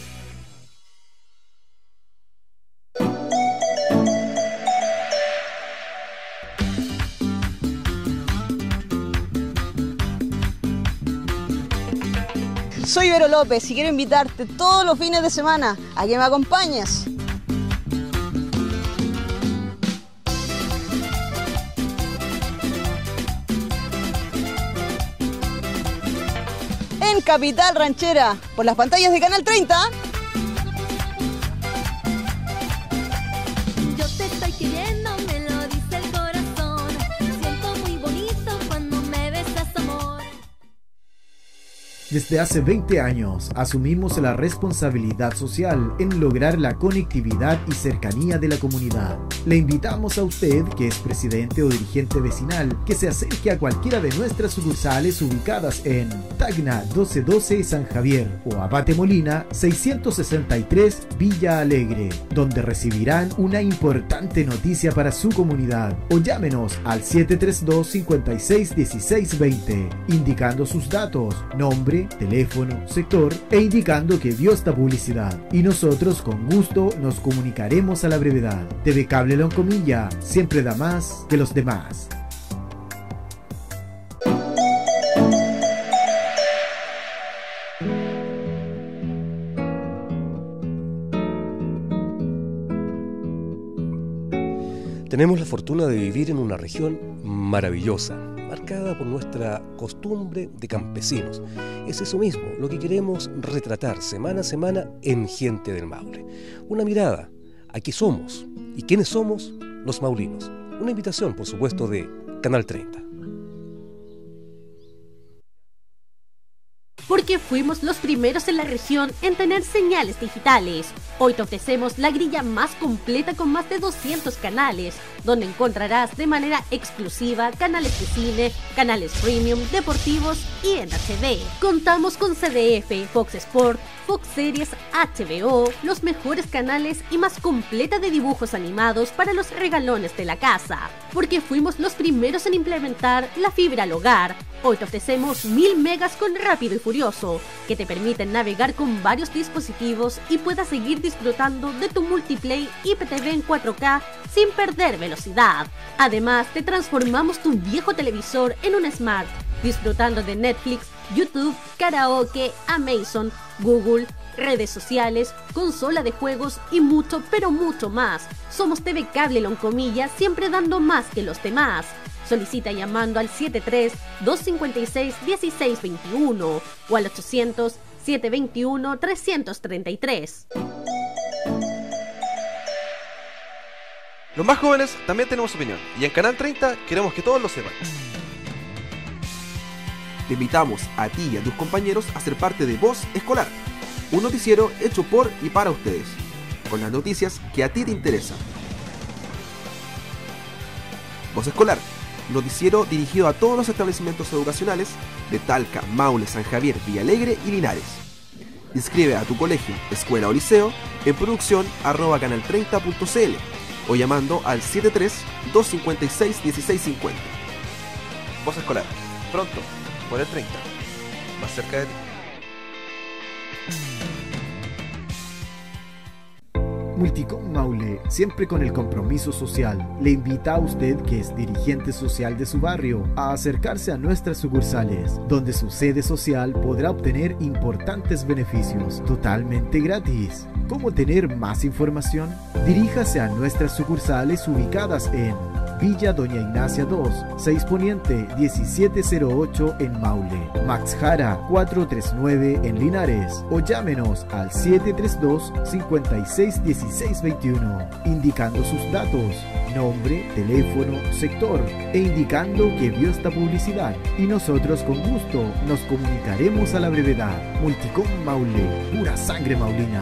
Soy Vero López y quiero invitarte todos los fines de semana a que me acompañes. En Capital Ranchera, por las pantallas de Canal treinta.
Desde hace veinte años asumimos la responsabilidad social en lograr la conectividad y cercanía de la comunidad. Le invitamos a usted, que es presidente o dirigente vecinal, que se acerque a cualquiera de nuestras sucursales ubicadas en Tacna doce doce San Javier o Abate Molina seiscientos sesenta y tres Villa Alegre, donde recibirán una importante noticia para su comunidad, o llámenos al siete tres dos, cinco seis, uno seis dos cero, indicando sus datos, nombre, teléfono, sector e indicando que vio esta publicidad, y nosotros con gusto nos comunicaremos a la brevedad. T V Cable Loncomilla siempre da más que los demás.
Tenemos la fortuna de vivir en una región maravillosa, marcada por nuestra costumbre de campesinos. Es eso mismo lo que queremos retratar semana a semana en Gente del Maule. Una mirada a qué somos y quiénes somos los maulinos. Una invitación, por supuesto, de Canal treinta.
Porque fuimos los primeros en la región en tener señales digitales. Hoy te ofrecemos la grilla más completa con más de doscientos canales, donde encontrarás de manera exclusiva canales de cine, canales premium, deportivos y en H D. Contamos con C D F, Fox Sport, Fox Series, H B O, los mejores canales y más completa de dibujos animados para los regalones de la casa. Porque fuimos los primeros en implementar la fibra al hogar. Hoy te ofrecemos mil megas con Rápido y Furioso, que te permiten navegar con varios dispositivos y puedas seguir disfrutando de tu multiplay I P T V en cuatro K sin perder velocidad. Además, te transformamos tu viejo televisor en un Smart, disfrutando de Netflix, YouTube, karaoke, Amazon, Google, redes sociales, consola de juegos y mucho, pero mucho más. Somos T V Cable Loncomilla, siempre dando más que los demás. Solicita llamando al siete tres, dos cinco seis, uno seis dos uno o al ochocientos, setecientos veintiuno, trescientos treinta y tres.
Los más jóvenes también tenemos opinión, y en Canal treinta queremos que todos lo sepan.
Te invitamos a ti y a tus compañeros a ser parte de Voz Escolar, un noticiero hecho por y para ustedes, con las noticias que a ti te interesan. Voz Escolar, noticiero dirigido a todos los establecimientos educacionales de Talca, Maule, San Javier, Villalegre y Linares. Inscribe a tu colegio, escuela o liceo en producción arroba canal treinta punto c l o llamando al siete tres, dos cinco seis, uno seis cinco cero.
Voz Escolar, pronto, por el treinta, más cerca de ti.
Multicom Maule, siempre con el compromiso social, le invita a usted, que es dirigente social de su barrio, a acercarse a nuestras sucursales, donde su sede social podrá obtener importantes beneficios totalmente gratis. ¿Cómo tener más información? Diríjase a nuestras sucursales ubicadas en Villa Doña Ignacia dos, seis Poniente, diecisiete cero ocho en Maule, Max Jara cuatrocientos treinta y nueve en Linares, o llámenos al siete tres dos, cinco seis, uno seis dos uno, indicando sus datos, nombre, teléfono, sector, e indicando que vio esta publicidad, y nosotros con gusto nos comunicaremos a la brevedad. Multicom Maule, pura sangre maulina.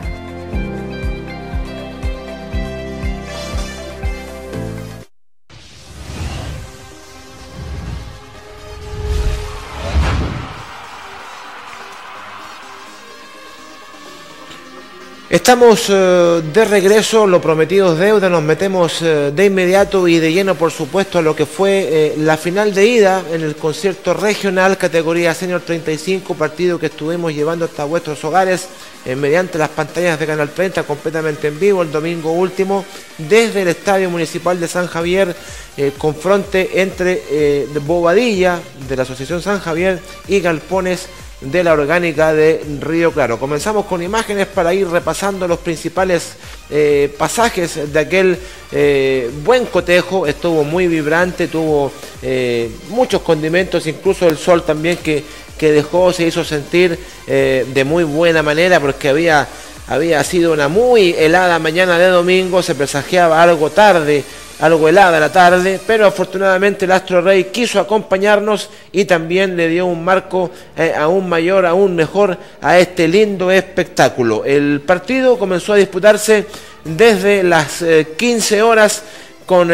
Estamos eh, de regreso, lo prometido es deuda, nos metemos eh, de inmediato y de lleno, por supuesto, a lo que fue eh, la final de ida en el concierto regional categoría Senior treinta y cinco, partido que estuvimos llevando hasta vuestros hogares eh, mediante las pantallas de Canal treinta, completamente en vivo el domingo último, desde el Estadio Municipal de San Javier, eh, confronte entre eh, Bobadilla, de la Asociación San Javier, y Galpones de la Orgánica de Río Claro. Comenzamos con imágenes para ir repasando los principales eh, pasajes de aquel eh, buen cotejo. Estuvo muy vibrante, tuvo eh, muchos condimentos, incluso el sol también que, que dejó, se hizo sentir eh, de muy buena manera, porque había, había sido una muy helada mañana de domingo, se presagiaba algo tarde algo helada la tarde, pero afortunadamente el Astro Rey quiso acompañarnos y también le dio un marco eh, aún mayor, aún mejor a este lindo espectáculo. El partido comenzó a disputarse desde las eh, quince horas con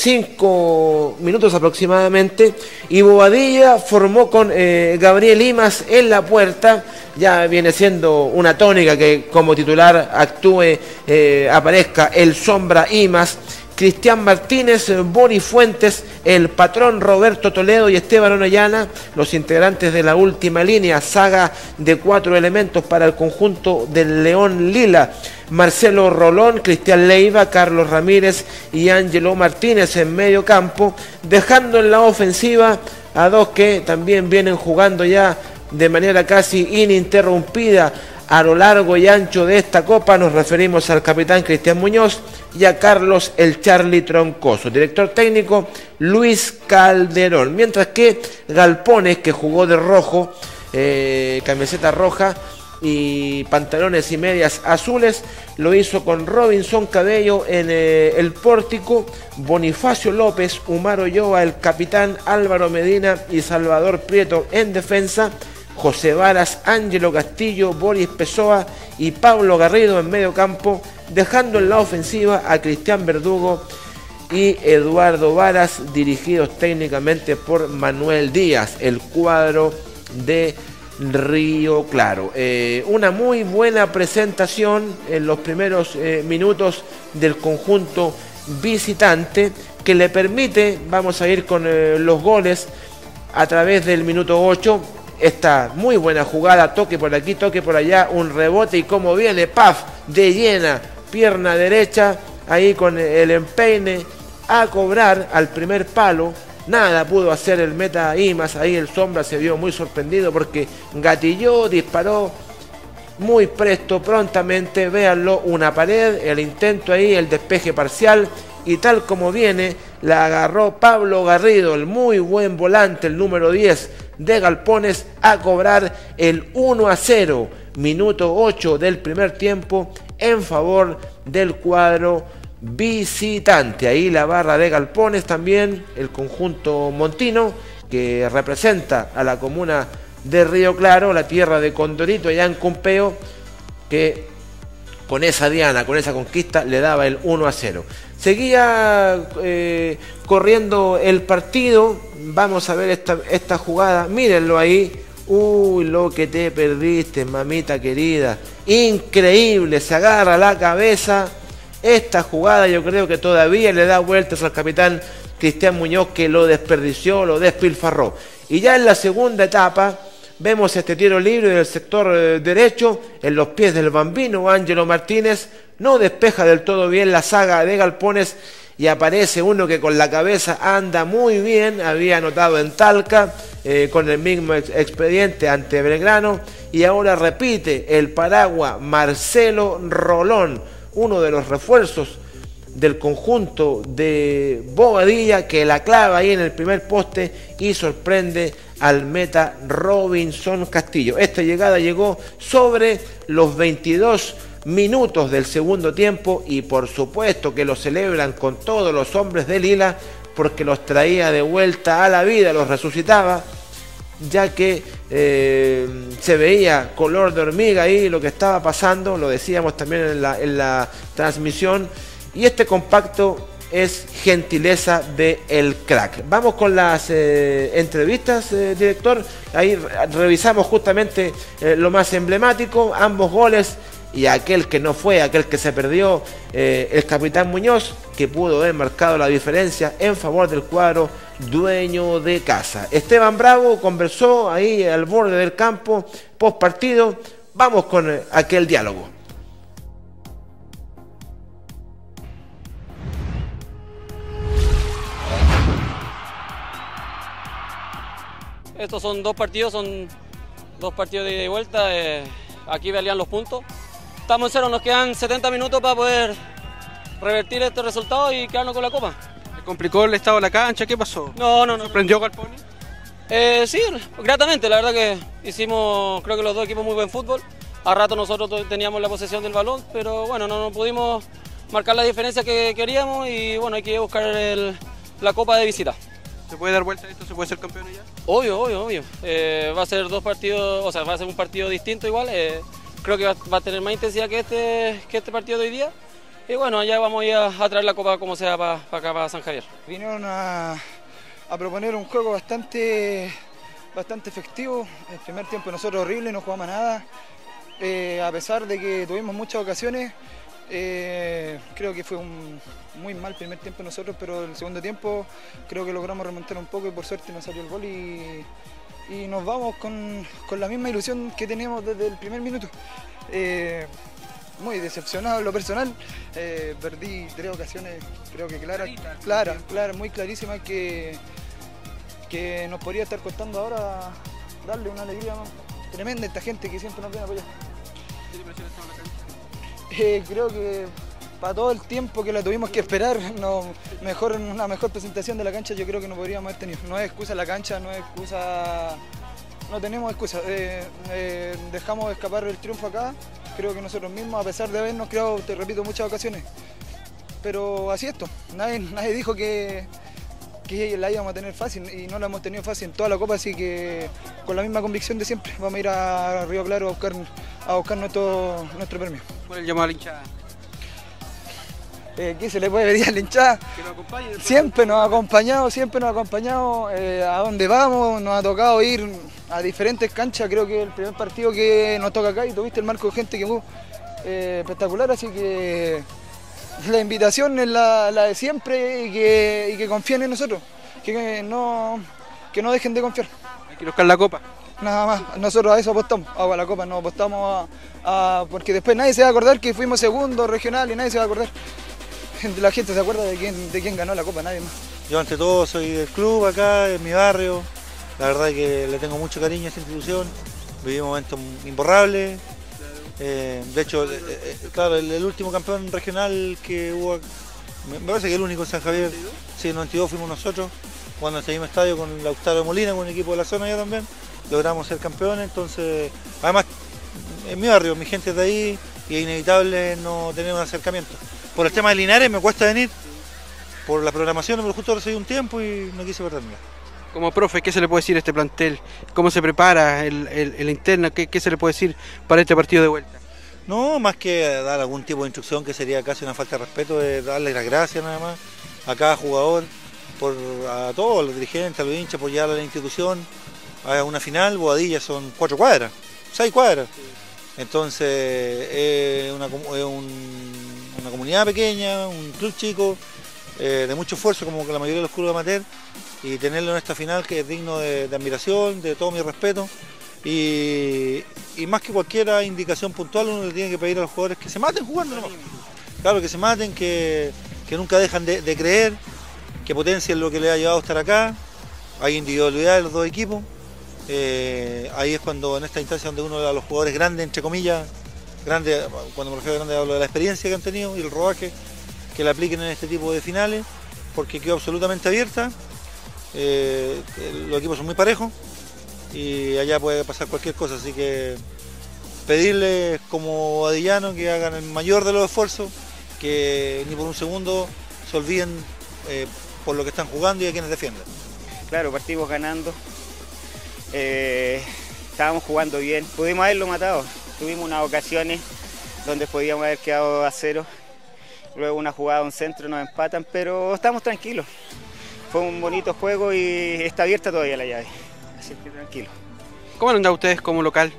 cinco eh, minutos aproximadamente, y Bobadilla formó con eh, Gabriel Imas en la puerta. Ya viene siendo una tónica que como titular actúe, eh, aparezca el Sombra Imas, Cristian Martínez, Boris Fuentes, el patrón Roberto Toledo y Esteban Orellana, los integrantes de la última línea, saga de cuatro elementos para el conjunto del León Lila. Marcelo Rolón, Cristian Leiva, Carlos Ramírez y Ángelo Martínez en medio campo, dejando en la ofensiva a dos que también vienen jugando ya de manera casi ininterrumpida a lo largo y ancho de esta copa. Nos referimos al capitán Cristian Muñoz y a Carlos el Charlie Troncoso. Director técnico Luis Calderón. Mientras que Galpones, que jugó de rojo, eh, camiseta roja y pantalones y medias azules, lo hizo con Robinson Cabello en eh, el pórtico, Bonifacio López, Umar Olloa, el capitán, Álvaro Medina y Salvador Prieto en defensa, José Varas, Ángelo Castillo, Boris Pessoa y Pablo Garrido en medio campo, dejando en la ofensiva a Cristian Verdugo y Eduardo Varas, dirigidos técnicamente por Manuel Díaz, el cuadro de Río Claro. Eh, una muy buena presentación en los primeros eh, minutos del conjunto visitante, que le permite, vamos a ir con eh, los goles a través del minuto ocho, esta muy buena jugada, toque por aquí, toque por allá, un rebote y como viene, paf, de llena, pierna derecha, ahí con el empeine a cobrar al primer palo. Nada pudo hacer el meta Imas, ahí el Sombra se vio muy sorprendido porque gatilló, disparó muy presto, prontamente, véanlo, una pared, el intento ahí, el despeje parcial, y tal como viene, la agarró Pablo Garrido, el muy buen volante, el número diez de Galpones, a cobrar el uno a cero, minuto ocho del primer tiempo, en favor del cuadro visitante. Ahí la barra de Galpones, también el conjunto montino, que representa a la comuna de Río Claro, la tierra de Condorito, allá en Cumpeo, que con esa diana, con esa conquista, le daba el uno a cero. Seguía eh, corriendo el partido. Vamos a ver esta, esta jugada, mírenlo ahí. Uy, lo que te perdiste, mamita querida, increíble, se agarra la cabeza. Esta jugada yo creo que todavía le da vueltas al capitán Cristian Muñoz, que lo desperdició, lo despilfarró. Y ya en la segunda etapa vemos este tiro libre del sector eh, derecho, en los pies del bambino Ángelo Martínez. No despeja del todo bien la saga de Galpones y aparece uno que con la cabeza anda muy bien. Había anotado en Talca eh, con el mismo ex expediente ante Belgrano, y ahora repite el paraguas Marcelo Rolón, uno de los refuerzos del conjunto de Bobadilla, que la clava ahí en el primer poste y sorprende al meta Robinson Castillo. Esta llegada llegó sobre los veintidós minutos del segundo tiempo, y por supuesto que lo celebran con todos los hombres de Lila, porque los traía de vuelta a la vida, los resucitaba, ya que eh, se veía color de hormiga ahí lo que estaba pasando, lo decíamos también en la, en la transmisión, y este compacto es gentileza de El Crack. Vamos con las eh, entrevistas, eh, director. Ahí re revisamos justamente eh, lo más emblemático, ambos goles, y aquel que no fue, aquel que se perdió, eh, el capitán Muñoz, que pudo haber marcado la diferencia en favor del cuadro dueño de casa. Esteban Bravo conversó ahí al borde del campo post partido. Vamos con eh, aquel diálogo.
Estos son dos partidos, son dos partidos de ida y vuelta. Eh, aquí valían los puntos. Estamos en cero, nos quedan setenta minutos para poder revertir este resultado y quedarnos con la copa.
¿Se complicó el estado de la cancha? ¿Qué pasó?
No, no, no.
¿Sorprendió Galpones?
Eh, sí, gratamente. La verdad que hicimos, creo que los dos equipos, muy buen fútbol. A rato nosotros teníamos la posesión del balón, pero bueno, no, no pudimos marcar la diferencia que queríamos y bueno, hay que buscar el, la copa de visita.
¿Se puede dar vuelta a esto? ¿Se puede ser campeón ya?
Obvio, obvio, obvio. Eh, va a ser dos partidos, o sea, va a ser un partido distinto igual. Eh, creo que va, va a tener más intensidad que este, que este partido de hoy día. Y bueno, allá vamos a ir a, a traer la copa como sea para pa acá, para San Javier.
Vinieron a, a proponer un juego bastante, bastante efectivo. El primer tiempo nosotros horrible, no jugamos nada. Eh, a pesar de que tuvimos muchas ocasiones, eh, creo que fue un muy mal primer tiempo nosotros, pero el segundo tiempo creo que logramos remontar un poco y por suerte nos salió el gol y, y nos vamos con, con la misma ilusión que teníamos desde el primer minuto. Eh, muy decepcionado en lo personal, eh, perdí tres ocasiones, creo que claras, claras, claras, muy clarísimas que, que nos podría estar costando ahora darle una alegría tremenda a esta gente que siempre nos viene a apoyar.
¿Qué impresión estaba en la cancha?
Eh, creo que para todo el tiempo que la tuvimos que esperar, no, mejor, una mejor presentación de la cancha yo creo que no podríamos haber tenido. No es excusa la cancha, no es excusa, no tenemos excusa. Eh, eh, dejamos escapar el triunfo acá, creo que nosotros mismos, a pesar de habernos creado, te repito, muchas ocasiones. Pero así esto, nadie, nadie dijo que, que la íbamos a tener fácil y no la hemos tenido fácil en toda la Copa, así que con la misma convicción de siempre vamos a ir a Río Claro a buscar, a buscar nuestro, nuestro premio.
¿Cuál es el llamado a la hinchada?
Eh, ¿Qué se le puede pedir a la hinchada?
Que nos acompañe.
Siempre nos ha acompañado, siempre nos ha acompañado eh, a donde vamos, nos ha tocado ir a diferentes canchas, creo que el primer partido que nos toca acá y tuviste el marco de gente que hubo eh, espectacular, así que la invitación es la, la de siempre y que, y que confíen en nosotros, que, que, no, que no dejen de confiar.
Hay que buscar la copa.
Nada más, nosotros a eso apostamos, a la copa no apostamos a, a, porque después nadie se va a acordar que fuimos segundo regional y nadie se va a acordar. La gente se acuerda de quién, de quién ganó la copa, nadie más.
Yo ante todo soy del club acá, en mi barrio, la verdad es que le tengo mucho cariño a esta institución, viví momentos imborrables, eh, de hecho, eh, eh, claro, el, el último campeón regional que hubo, me parece que el único en San Javier, sí, en noventa y dos fuimos nosotros, jugando en este mismo estadio con Lautaro de Molina, con un equipo de la zona ya también, logramos ser campeones, entonces, además, en mi barrio, mi gente es de ahí y es inevitable no tener un acercamiento. Por el tema de Linares me cuesta venir, por la programación, pero justo recibí un tiempo y no quise perderme.
Como profe, ¿qué se le puede decir a este plantel? ¿Cómo se prepara el, el, el interna? ¿Qué, ¿Qué se le puede decir para este partido de vuelta?
No, más que dar algún tipo de instrucción que sería casi una falta de respeto, de darle las gracias nada más a cada jugador, por, a todos los dirigentes, a los hinchas, por llevar a la institución a una final. Boadilla son cuatro cuadras, seis cuadras. Entonces es una, es un, una comunidad pequeña, un club chico, eh, de mucho esfuerzo como la mayoría de los clubes amateur, y tenerlo en esta final que es digno de, de admiración, de todo mi respeto, y, y más que cualquier indicación puntual uno le tiene que pedir a los jugadores que se maten jugando nomás. Claro, que se maten, que, que nunca dejan de, de creer, que potencien lo que les ha llevado a estar acá. Hay individualidad de los dos equipos. Eh, ahí es cuando en esta instancia donde uno de los jugadores grandes, entre comillas, grandes, cuando me refiero a grande hablo de la experiencia que han tenido y el rodaje que le apliquen en este tipo de finales, porque quedó absolutamente abierta, eh, los equipos son muy parejos y allá puede pasar cualquier cosa, así que pedirles como Adillano que hagan el mayor de los esfuerzos, que ni por un segundo se olviden eh, por lo que están jugando y a quienes defienden.
Claro, partimos ganando. Eh, estábamos jugando bien, pudimos haberlo matado, tuvimos unas ocasiones donde podíamos haber quedado a cero, luego una jugada, un centro, nos empatan, pero estamos tranquilos. Fue un bonito juego y está abierta todavía la llave, así que tranquilo.
¿Cómo han andado ustedes como local?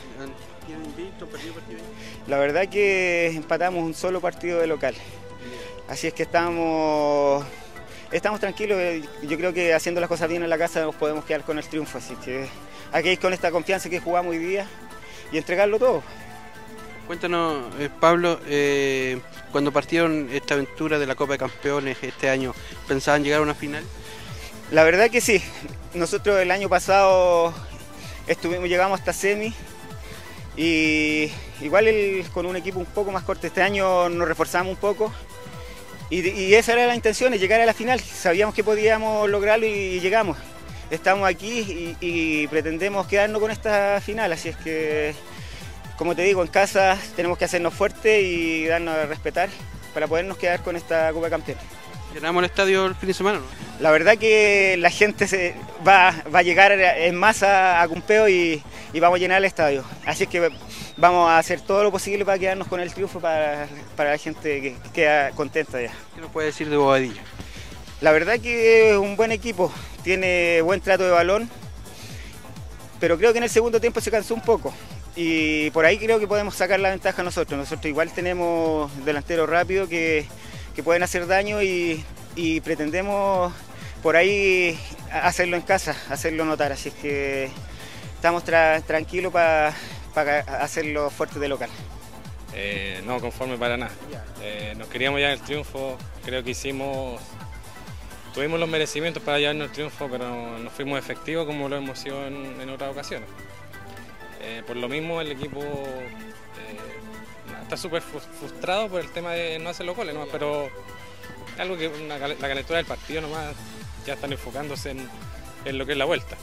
La verdad que empatamos un solo partido de local, así es que estamos... Estamos tranquilos, yo creo que haciendo las cosas bien en la casa nos podemos quedar con el triunfo, así que hay que ir con esta confianza que jugamos hoy día y entregarlo todo.
Cuéntanos, eh, Pablo, eh, cuando partieron esta aventura de la Copa de Campeones este año, ¿pensaban llegar a una final?
La verdad que sí, nosotros el año pasado estuvimos, llegamos hasta semi y igual el, con un equipo un poco más corto, este año nos reforzamos un poco. Y, y esa era la intención, llegar a la final. Sabíamos que podíamos lograrlo y llegamos. Estamos aquí y, y pretendemos quedarnos con esta final, así es que, como te digo, en casa tenemos que hacernos fuertes y darnos a respetar para podernos quedar con esta Copa de Campeones.
¿Llenamos el estadio el fin de semana, no?
La verdad que la gente se va, va a llegar en masa a Cumpeo y, y vamos a llenar el estadio. Así es que vamos a hacer todo lo posible para quedarnos con el triunfo para, para la gente que queda contenta ya.
¿Qué nos puede decir de Bobadilla?
La verdad que es un buen equipo, tiene buen trato de balón, pero creo que en el segundo tiempo se cansó un poco. Y por ahí creo que podemos sacar la ventaja nosotros. Nosotros igual tenemos delanteros rápidos que, que pueden hacer daño y, y pretendemos por ahí hacerlo en casa, hacerlo notar. Así es que estamos tra tranquilos para pa hacerlo fuerte de local.
Eh, no conforme para nada. Eh, nos queríamos ya el triunfo, creo que hicimos, tuvimos los merecimientos para llevarnos el triunfo, pero no fuimos efectivos como lo hemos sido en, en otras ocasiones. Eh, por lo mismo el equipo eh, está súper frustrado por el tema de no hacer los goles, ¿no? Pero algo que una, la calentura del partido nomás, ya están enfocándose en, en lo que es la vuelta.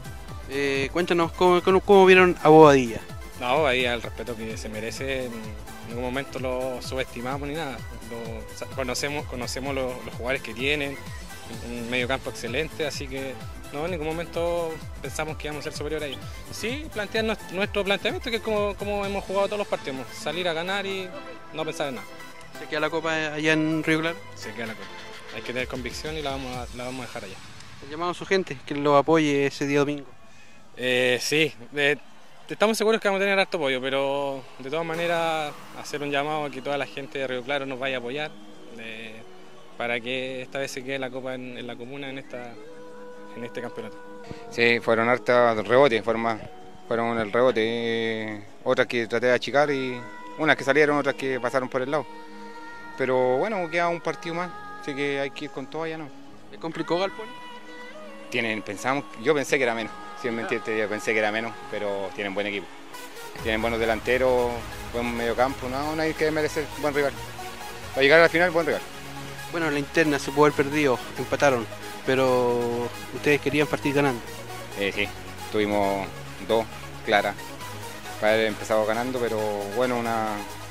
Eh, cuéntanos cómo, cómo, cómo vieron a Bobadilla.
No, Bobadilla, el respeto que se merece, en ningún momento lo subestimamos ni nada. Lo, conocemos conocemos los, los jugadores que tienen, un medio campo excelente, así que no, en ningún momento pensamos que íbamos a ser superiores a ellos. Sí, plantear nuestro planteamiento, que es como, como hemos jugado todos los partidos, salir a ganar y no pensar en nada.
¿Se queda la Copa allá en Río Claro?
Se queda la Copa. Hay que tener convicción y la vamos a, la vamos a dejar allá.
¿Llamamos a su gente que lo apoye ese día domingo?
Eh, sí, eh, estamos seguros que vamos a tener harto apoyo, pero de todas maneras hacer un llamado a que toda la gente de Río Claro nos vaya a apoyar eh, para que esta vez se quede la Copa en, en la comuna en esta en este campeonato.
Sí, fueron hartas rebotes, fueron más, fueron el rebote, eh, otras que traté de achicar y unas que salieron, otras que pasaron por el lado. Pero bueno, queda un partido más, así que hay que ir con todo allá, ¿no?
¿Le complicó Galpón?
Tienen, pensamos, yo pensé que era menos, si es mentirte, yo pensé que era menos, pero tienen buen equipo. Tienen buenos delanteros, buen mediocampo, no, no hay que merecer, buen rival. Para llegar a la final, buen rival.
Bueno, en la interna se pudo haber perdido, empataron, pero ustedes querían partir ganando.
Eh, sí, tuvimos dos claras para haber empezado ganando, pero bueno, una,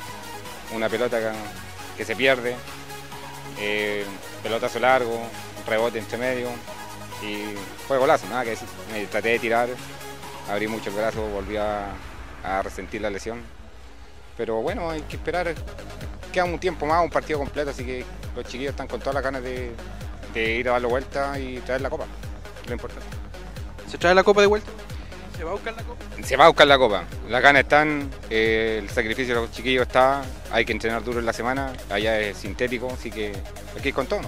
una pelota que, que se pierde, eh, pelotazo largo, rebote entre medio y fue golazo, nada que decir. Me traté de tirar, abrí mucho el brazo, volví a, a resentir la lesión, pero bueno, hay que esperar. Queda un tiempo más, un partido completo, así que los chiquillos están con todas las ganas de, de ir a darle vuelta y traer la copa, lo importante.
¿Se trae la copa de vuelta? ¿Se va a buscar la copa?
Se va a buscar la copa, las ganas están, eh, el sacrificio de los chiquillos está, hay que entrenar duro en la semana, allá es sintético, así que hay que ir con todo, ¿no?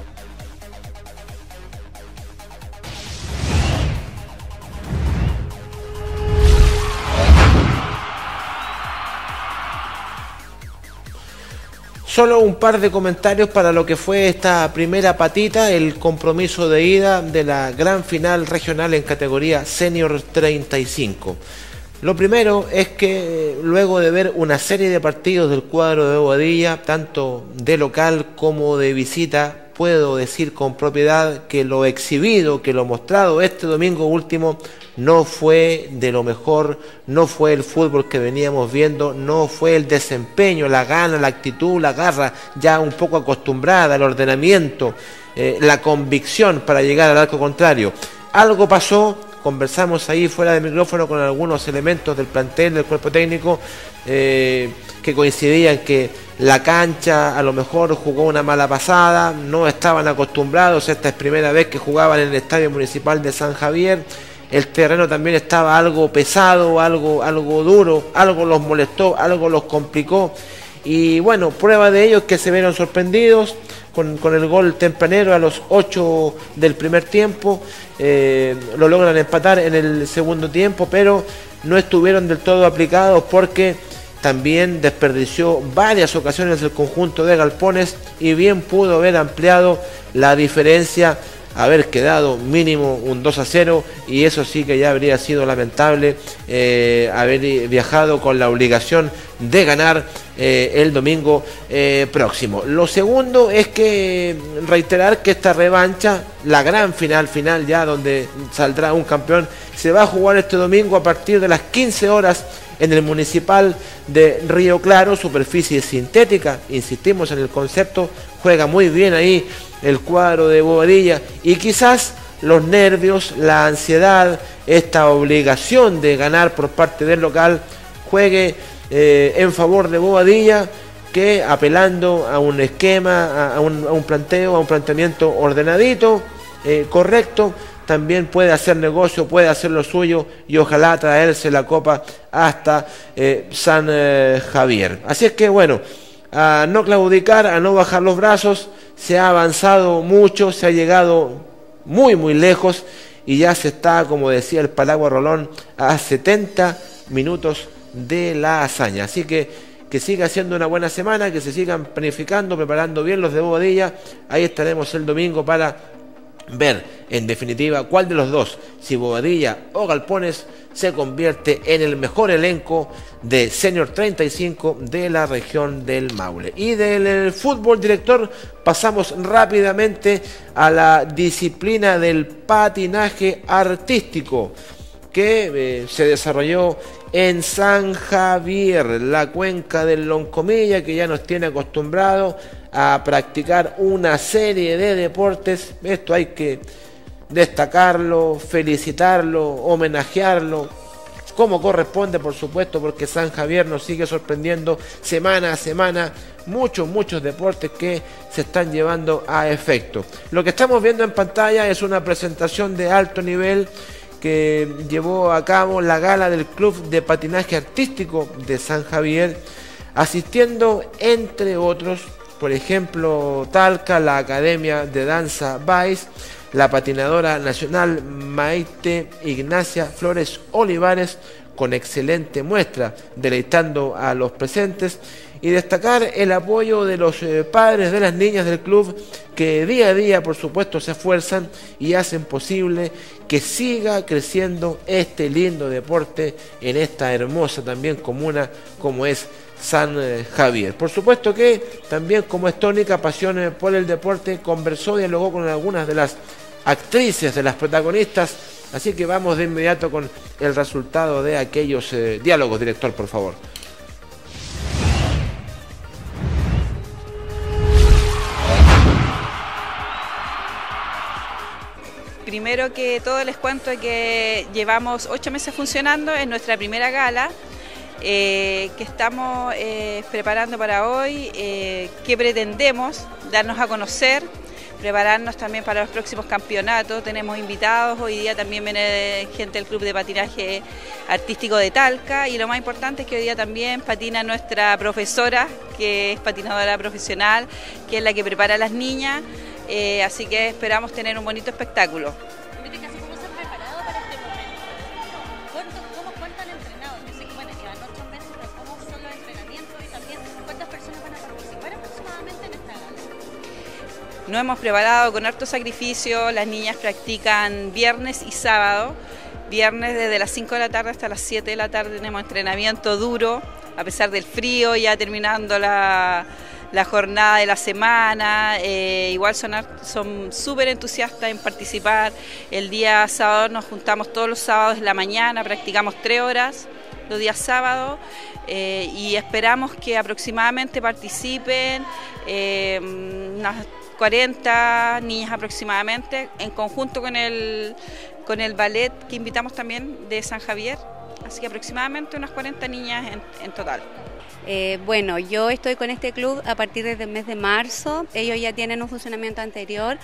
Solo un par de comentarios para lo que fue esta primera patita, el compromiso de ida de la gran final regional en categoría Senior treinta y cinco. Lo primero es que luego de ver una serie de partidos del cuadro de Bobadilla, tanto de local como de visita, puedo decir con propiedad que lo exhibido, que lo mostrado este domingo último no fue de lo mejor, no fue el fútbol que veníamos viendo, no fue el desempeño, la gana, la actitud, la garra ya un poco acostumbrada, el ordenamiento, eh, la convicción para llegar al arco contrario. Algo pasó, conversamos ahí fuera de micrófono con algunos elementos del plantel, del cuerpo técnico, eh, que coincidían que la cancha a lo mejor jugó una mala pasada, no estaban acostumbrados, esta es primera vez que jugaban en el Estadio Municipal de San Javier, el terreno también estaba algo pesado, algo, algo duro, algo los molestó, algo los complicó, y bueno, prueba de ello es que se vieron sorprendidos con, con el gol tempranero a los ocho del primer tiempo, eh, lo logran empatar en el segundo tiempo, pero no estuvieron del todo aplicados porque también desperdició varias ocasiones el conjunto de Galpones y bien pudo haber ampliado la diferencia, haber quedado mínimo un dos a cero, y eso sí que ya habría sido lamentable, eh, haber viajado con la obligación de ganar eh, el domingo eh, próximo. Lo segundo es que reiterar que esta revancha, la gran final final ya donde saldrá un campeón, se va a jugar este domingo a partir de las quince horas en el Municipal de Río Claro, superficie sintética, insistimos en el concepto, juega muy bien ahí el cuadro de Bobadilla y quizás los nervios, la ansiedad, esta obligación de ganar por parte del local juegue eh, en favor de Bobadilla, que apelando a un esquema, a un, a un planteo, a un planteamiento ordenadito, eh, correcto, también puede hacer negocio, puede hacer lo suyo y ojalá traerse la copa hasta eh, San eh, Javier. Así es que bueno, a no claudicar, a no bajar los brazos, se ha avanzado mucho, se ha llegado muy muy lejos y ya se está, como decía el Palagua Rolón, a setenta minutos de la hazaña. Así que que siga siendo una buena semana, que se sigan planificando, preparando bien los de Bobadilla. Ahí estaremos el domingo para ver, en definitiva, cuál de los dos, si Bobadilla o Galpones, se convierte en el mejor elenco de Senior treinta y cinco de la región del Maule. Y del fútbol, director, pasamos rápidamente a la disciplina del patinaje artístico, que eh, se desarrolló en San Javier, la cuenca del Loncomilla, que ya nos tiene acostumbrados a practicar una serie de deportes. Esto hay que destacarlo, felicitarlo, homenajearlo, como corresponde, por supuesto, porque San Javier nos sigue sorprendiendo semana a semana, muchos, muchos deportes que se están llevando a efecto. Lo que estamos viendo en pantalla es una presentación de alto nivel que llevó a cabo la gala del Club de Patinaje Artístico de San Javier, asistiendo entre otros, por ejemplo, Talca, la Academia de Danza Vice, la patinadora nacional Maite Ignacia Flores Olivares, con excelente muestra, deleitando a los presentes, y destacar el apoyo de los eh, padres de las niñas del club, que día a día, por supuesto, se esfuerzan y hacen posible que siga creciendo este lindo deporte en esta hermosa también comuna como es San eh, Javier. Por supuesto que también, como es tónica, pasión eh, por el deporte, conversó, dialogó con algunas de las actrices, de las protagonistas, así que vamos de inmediato con el resultado de aquellos eh, diálogos. Director, por favor.
Primero que todo les cuento que llevamos ocho meses funcionando en nuestra primera gala, eh, que estamos eh, preparando para hoy, eh, que pretendemos darnos a conocer, prepararnos también para los próximos campeonatos. Tenemos invitados, hoy día también viene gente del Club de Patinaje Artístico de Talca, y lo más importante es que hoy día también patina nuestra profesora, que es patinadora profesional, que es la que prepara a las niñas. Eh, así que esperamos tener un bonito espectáculo.
En este caso, ¿cómo se han preparado para este momento? ¿Cuánto, cómo, ¿Cuánto han entrenado? Yo sé que bueno, llevan ocho meses, pero ¿cómo son los entrenamientos? Y también, ¿cuántas personas van a participar aproximadamente en esta gala?
Nos hemos preparado con harto sacrificio. Las niñas practican viernes y sábado. Viernes desde las cinco de la tarde hasta las siete de la tarde tenemos entrenamiento duro, a pesar del frío, ya terminando la... la jornada de la semana. Eh, igual son súper entusiastas en participar. El día sábado nos juntamos todos los sábados en la mañana, practicamos tres horas los días sábados, eh, y esperamos que aproximadamente participen eh, unas cuarenta niñas aproximadamente, en conjunto con el, con el ballet que invitamos también de San Javier, así que aproximadamente unas cuarenta niñas en, en total.
Eh, bueno, yo estoy con este club a partir del mes de marzo. Ellos ya tienen un funcionamiento anterior.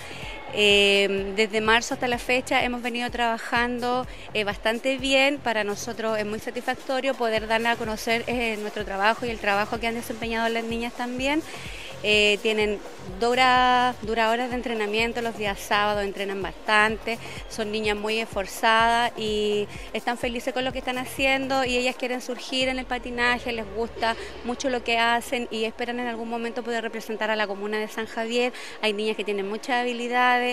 Eh, desde marzo hasta la fecha hemos venido trabajando eh, bastante bien. Para nosotros es muy satisfactorio poder darle a conocer eh, nuestro trabajo y el trabajo que han desempeñado las niñas también. Eh, tienen dura, dura horas de entrenamiento, los días sábados entrenan bastante, son niñas muy esforzadas y están felices con lo que están haciendo, y ellas quieren surgir en el patinaje, les gusta mucho lo que hacen y esperan en algún momento poder representar a la comuna de San Javier. Hay niñas que tienen muchas habilidades.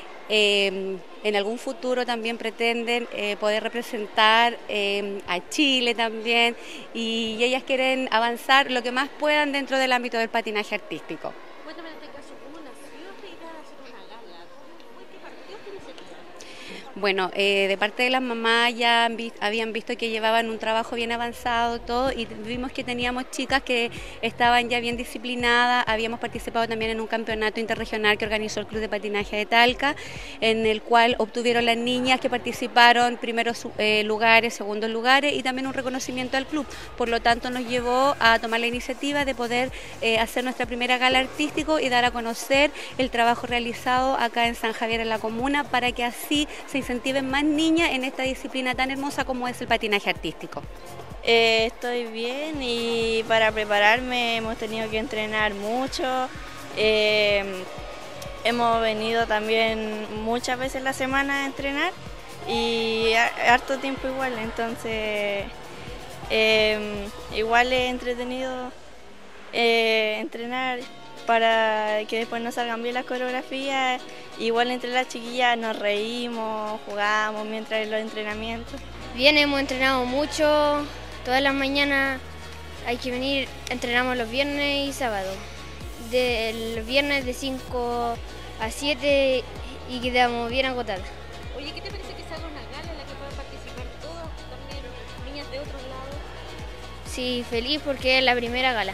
Eh, en algún futuro también pretenden eh, poder representar eh, a Chile también, y ellas quieren avanzar lo que más puedan dentro del ámbito del patinaje artístico.
Cuéntame en este caso, ¿cómo nació esta idea de hacer una gala? ¿Cómo fue que partió esta iniciativa?
Bueno, eh, de parte de las mamás ya han vi- habían visto que llevaban un trabajo bien avanzado, todo, y vimos que teníamos chicas que estaban ya bien disciplinadas. Habíamos participado también en un campeonato interregional que organizó el Club de Patinaje de Talca, en el cual obtuvieron las niñas que participaron primeros eh, lugares, segundos lugares y también un reconocimiento al club. Por lo tanto, nos llevó a tomar la iniciativa de poder eh, hacer nuestra primera gala artístico y dar a conocer el trabajo realizado acá en San Javier, en la comuna, para que así se incentiven más niñas en esta disciplina tan hermosa como es el patinaje artístico.
Eh, estoy bien y para prepararme hemos tenido que entrenar mucho. Eh, hemos venido también muchas veces la semana a entrenar y harto tiempo igual, entonces eh, igual es entretenido eh, entrenar para que después nos salgan bien las coreografías. Igual entre las chiquillas nos reímos, jugamos mientras los entrenamientos.
Bien, hemos entrenado mucho, todas las mañanas hay que venir, entrenamos los viernes y sábados. Del viernes de cinco a siete y quedamos bien agotadas.
Oye, ¿qué te parece que se haga una gala en la que puedan participar todas, también niñas de otros lados?
Sí, feliz porque es la primera gala.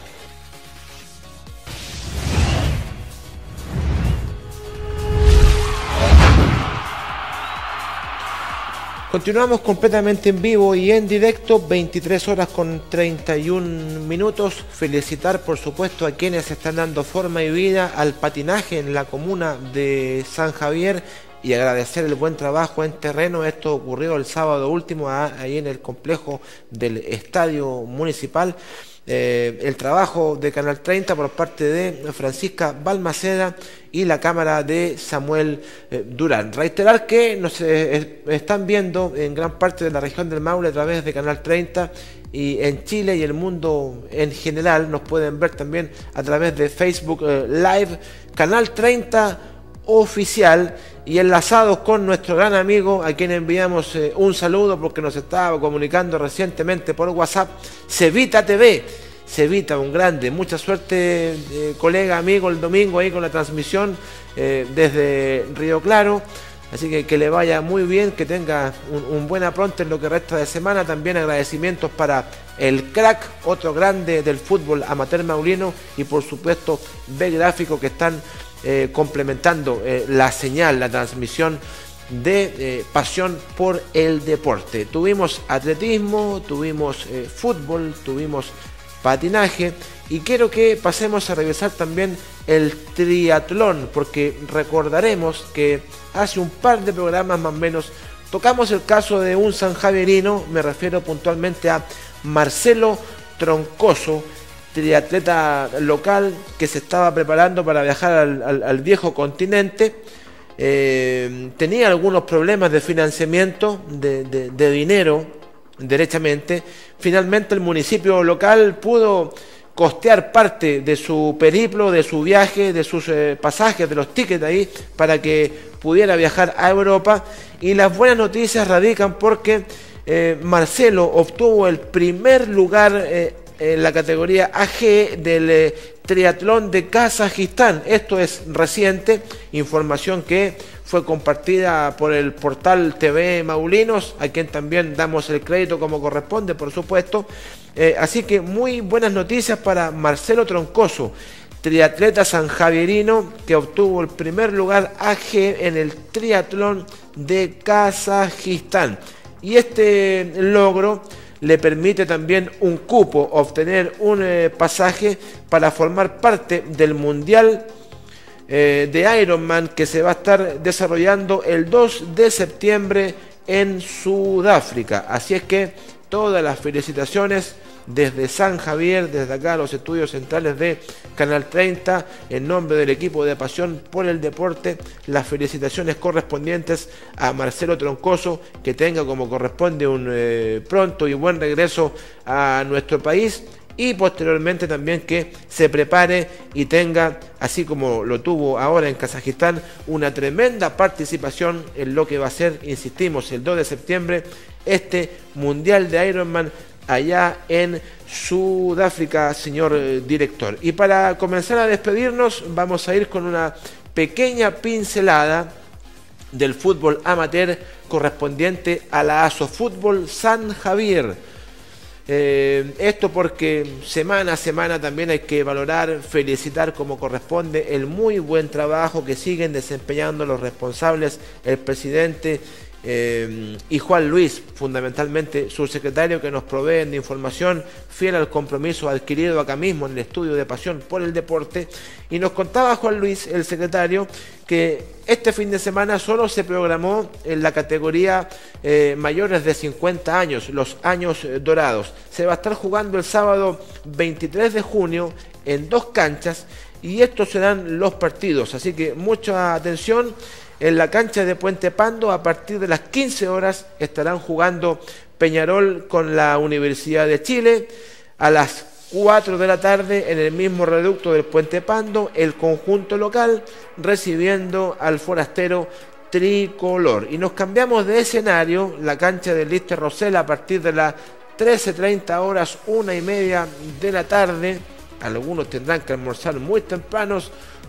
Continuamos completamente en vivo y en directo, veintitrés horas con treinta y un minutos. Felicitar, por supuesto, a quienes están dando forma y vida al patinaje en la comuna de San Javier y agradecer el buen trabajo en terreno. Esto ocurrió el sábado último ahí en el complejo del Estadio Municipal. Eh, el trabajo de Canal treinta por parte de Francisca Balmaceda y la cámara de Samuel eh, Durán. Reiterar que nos eh, están viendo en gran parte de la región del Maule a través de Canal treinta y en Chile y el mundo en general nos pueden ver también a través de Facebook eh, Live, Canal treinta Oficial, y enlazados con nuestro gran amigo a quien enviamos eh, un saludo porque nos estaba comunicando recientemente por WhatsApp, Cevita T V. Cevita, un grande, mucha suerte, eh, colega, amigo, el domingo ahí con la transmisión eh, desde Río Claro. Así que que le vaya muy bien, que tenga un, un buen apronte en lo que resta de semana. También agradecimientos para el crack, otro grande del fútbol amateur maulino, y por supuesto B Gráfico, que están eh, complementando eh, la señal, la transmisión de eh, pasión por el deporte. Tuvimos atletismo, tuvimos eh, fútbol, tuvimos patinaje, y quiero que pasemos a revisar también el triatlón, porque recordaremos que hace un par de programas más o menos tocamos el caso de un sanjavierino, me refiero puntualmente a Marcelo Troncoso, triatleta local que se estaba preparando para viajar al, al, al viejo continente. Eh, tenía algunos problemas de financiamiento, de, de, de dinero, derechamente. Finalmente el municipio local pudo costear parte de su periplo, de su viaje, de sus eh, pasajes, de los tickets ahí, para que pudiera viajar a Europa. Y las buenas noticias radican porque eh, Marcelo obtuvo el primer lugar eh, en la categoría A G del eh, triatlón de Kazajistán. Esto es reciente, información que fue compartida por el portal T V Maulinos, a quien también damos el crédito como corresponde, por supuesto. Eh, así que muy buenas noticias para Marcelo Troncoso, triatleta sanjavierino que obtuvo el primer lugar A G en el triatlón de Kazajistán. Y este logro le permite también un cupo, obtener un eh, pasaje para formar parte del Mundial eh, de Ironman, que se va a estar desarrollando el dos de septiembre en Sudáfrica. Así es que todas las felicitaciones desde San Javier, desde acá los estudios centrales de Canal treinta, en nombre del equipo de Pasión por el Deporte, las felicitaciones correspondientes a Marcelo Troncoso, que tenga como corresponde un eh, pronto y buen regreso a nuestro país, y posteriormente también que se prepare y tenga, así como lo tuvo ahora en Kazajistán, una tremenda participación en lo que va a ser, insistimos, el dos de septiembre, este Mundial de Ironman allá en Sudáfrica, señor eh, director. Y para comenzar a despedirnos, vamos a ir con una pequeña pincelada del fútbol amateur correspondiente a la Asofútbol San Javier. Eh, esto porque semana a semana también hay que valorar, felicitar como corresponde el muy buen trabajo que siguen desempeñando los responsables, el presidente eh, y Juan Luis, fundamentalmente su secretario, que nos proveen de información fiel al compromiso adquirido acá mismo en el estudio de Pasión por el Deporte. Y nos contaba Juan Luis, el secretario, que este fin de semana solo se programó en la categoría eh, mayores de cincuenta años, los años eh, dorados. Se va a estar jugando el sábado veintitrés de junio en dos canchas y estos serán los partidos. Así que mucha atención. En la cancha de Puente Pando, a partir de las quince horas, estarán jugando Peñarol con la Universidad de Chile. A las cuatro de la tarde, en el mismo reducto del Puente Pando, el conjunto local recibiendo al forastero Tricolor. Y nos cambiamos de escenario, la cancha del Lister Rosell, a partir de las trece treinta horas, una y media de la tarde. Algunos tendrán que almorzar muy tempranos,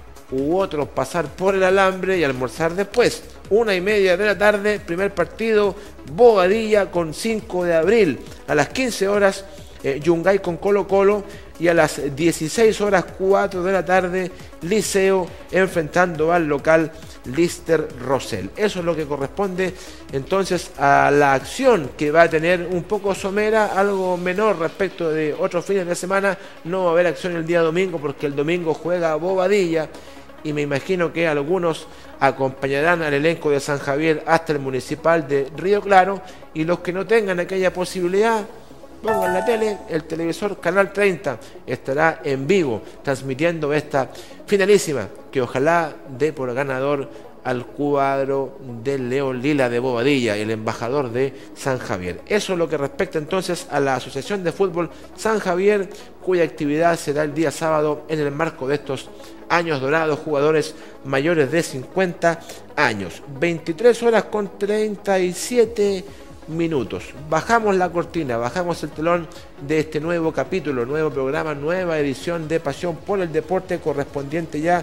u otros pasar por el alambre y almorzar después. Una y media de la tarde, primer partido, Bobadilla con cinco de abril. A las quince horas, eh, Yungay con Colo Colo. Y a las dieciséis horas, cuatro de la tarde, Liceo enfrentando al local Lister Rosell. Eso es lo que corresponde entonces a la acción que va a tener un poco somera, algo menor respecto de otros fines de semana. No va a haber acción el día domingo porque el domingo juega Bobadilla y me imagino que algunos acompañarán al elenco de San Javier hasta el municipal de Río Claro, y los que no tengan aquella posibilidad, pongan la tele, el televisor Canal treinta estará en vivo transmitiendo esta finalísima que ojalá dé por ganador al cuadro del León Lila de Bobadilla, el embajador de San Javier. Eso es lo que respecta entonces a la Asociación de Fútbol San Javier, cuya actividad será el día sábado en el marco de estos años dorados, jugadores mayores de cincuenta años. veintitrés horas con treinta y siete minutos. Bajamos la cortina, bajamos el telón de este nuevo capítulo, nuevo programa, nueva edición de Pasión por el Deporte, correspondiente ya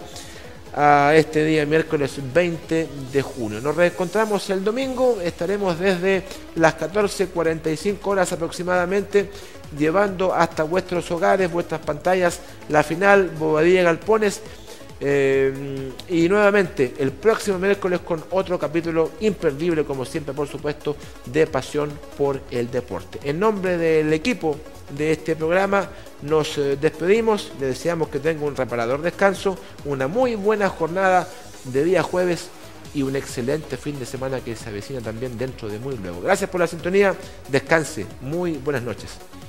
a este día miércoles veinte de junio. Nos reencontramos el domingo, estaremos desde las catorce cuarenta y cinco horas aproximadamente, llevando hasta vuestros hogares, vuestras pantallas, la final Bobadilla Galpones. Eh, y nuevamente el próximo miércoles con otro capítulo imperdible, como siempre, por supuesto, de Pasión por el Deporte. En nombre del equipo de este programa nos eh, despedimos, le deseamos que tenga un reparador descanso, una muy buena jornada de día jueves y un excelente fin de semana que se avecina también dentro de muy luego. Gracias por la sintonía, descanse, muy buenas noches.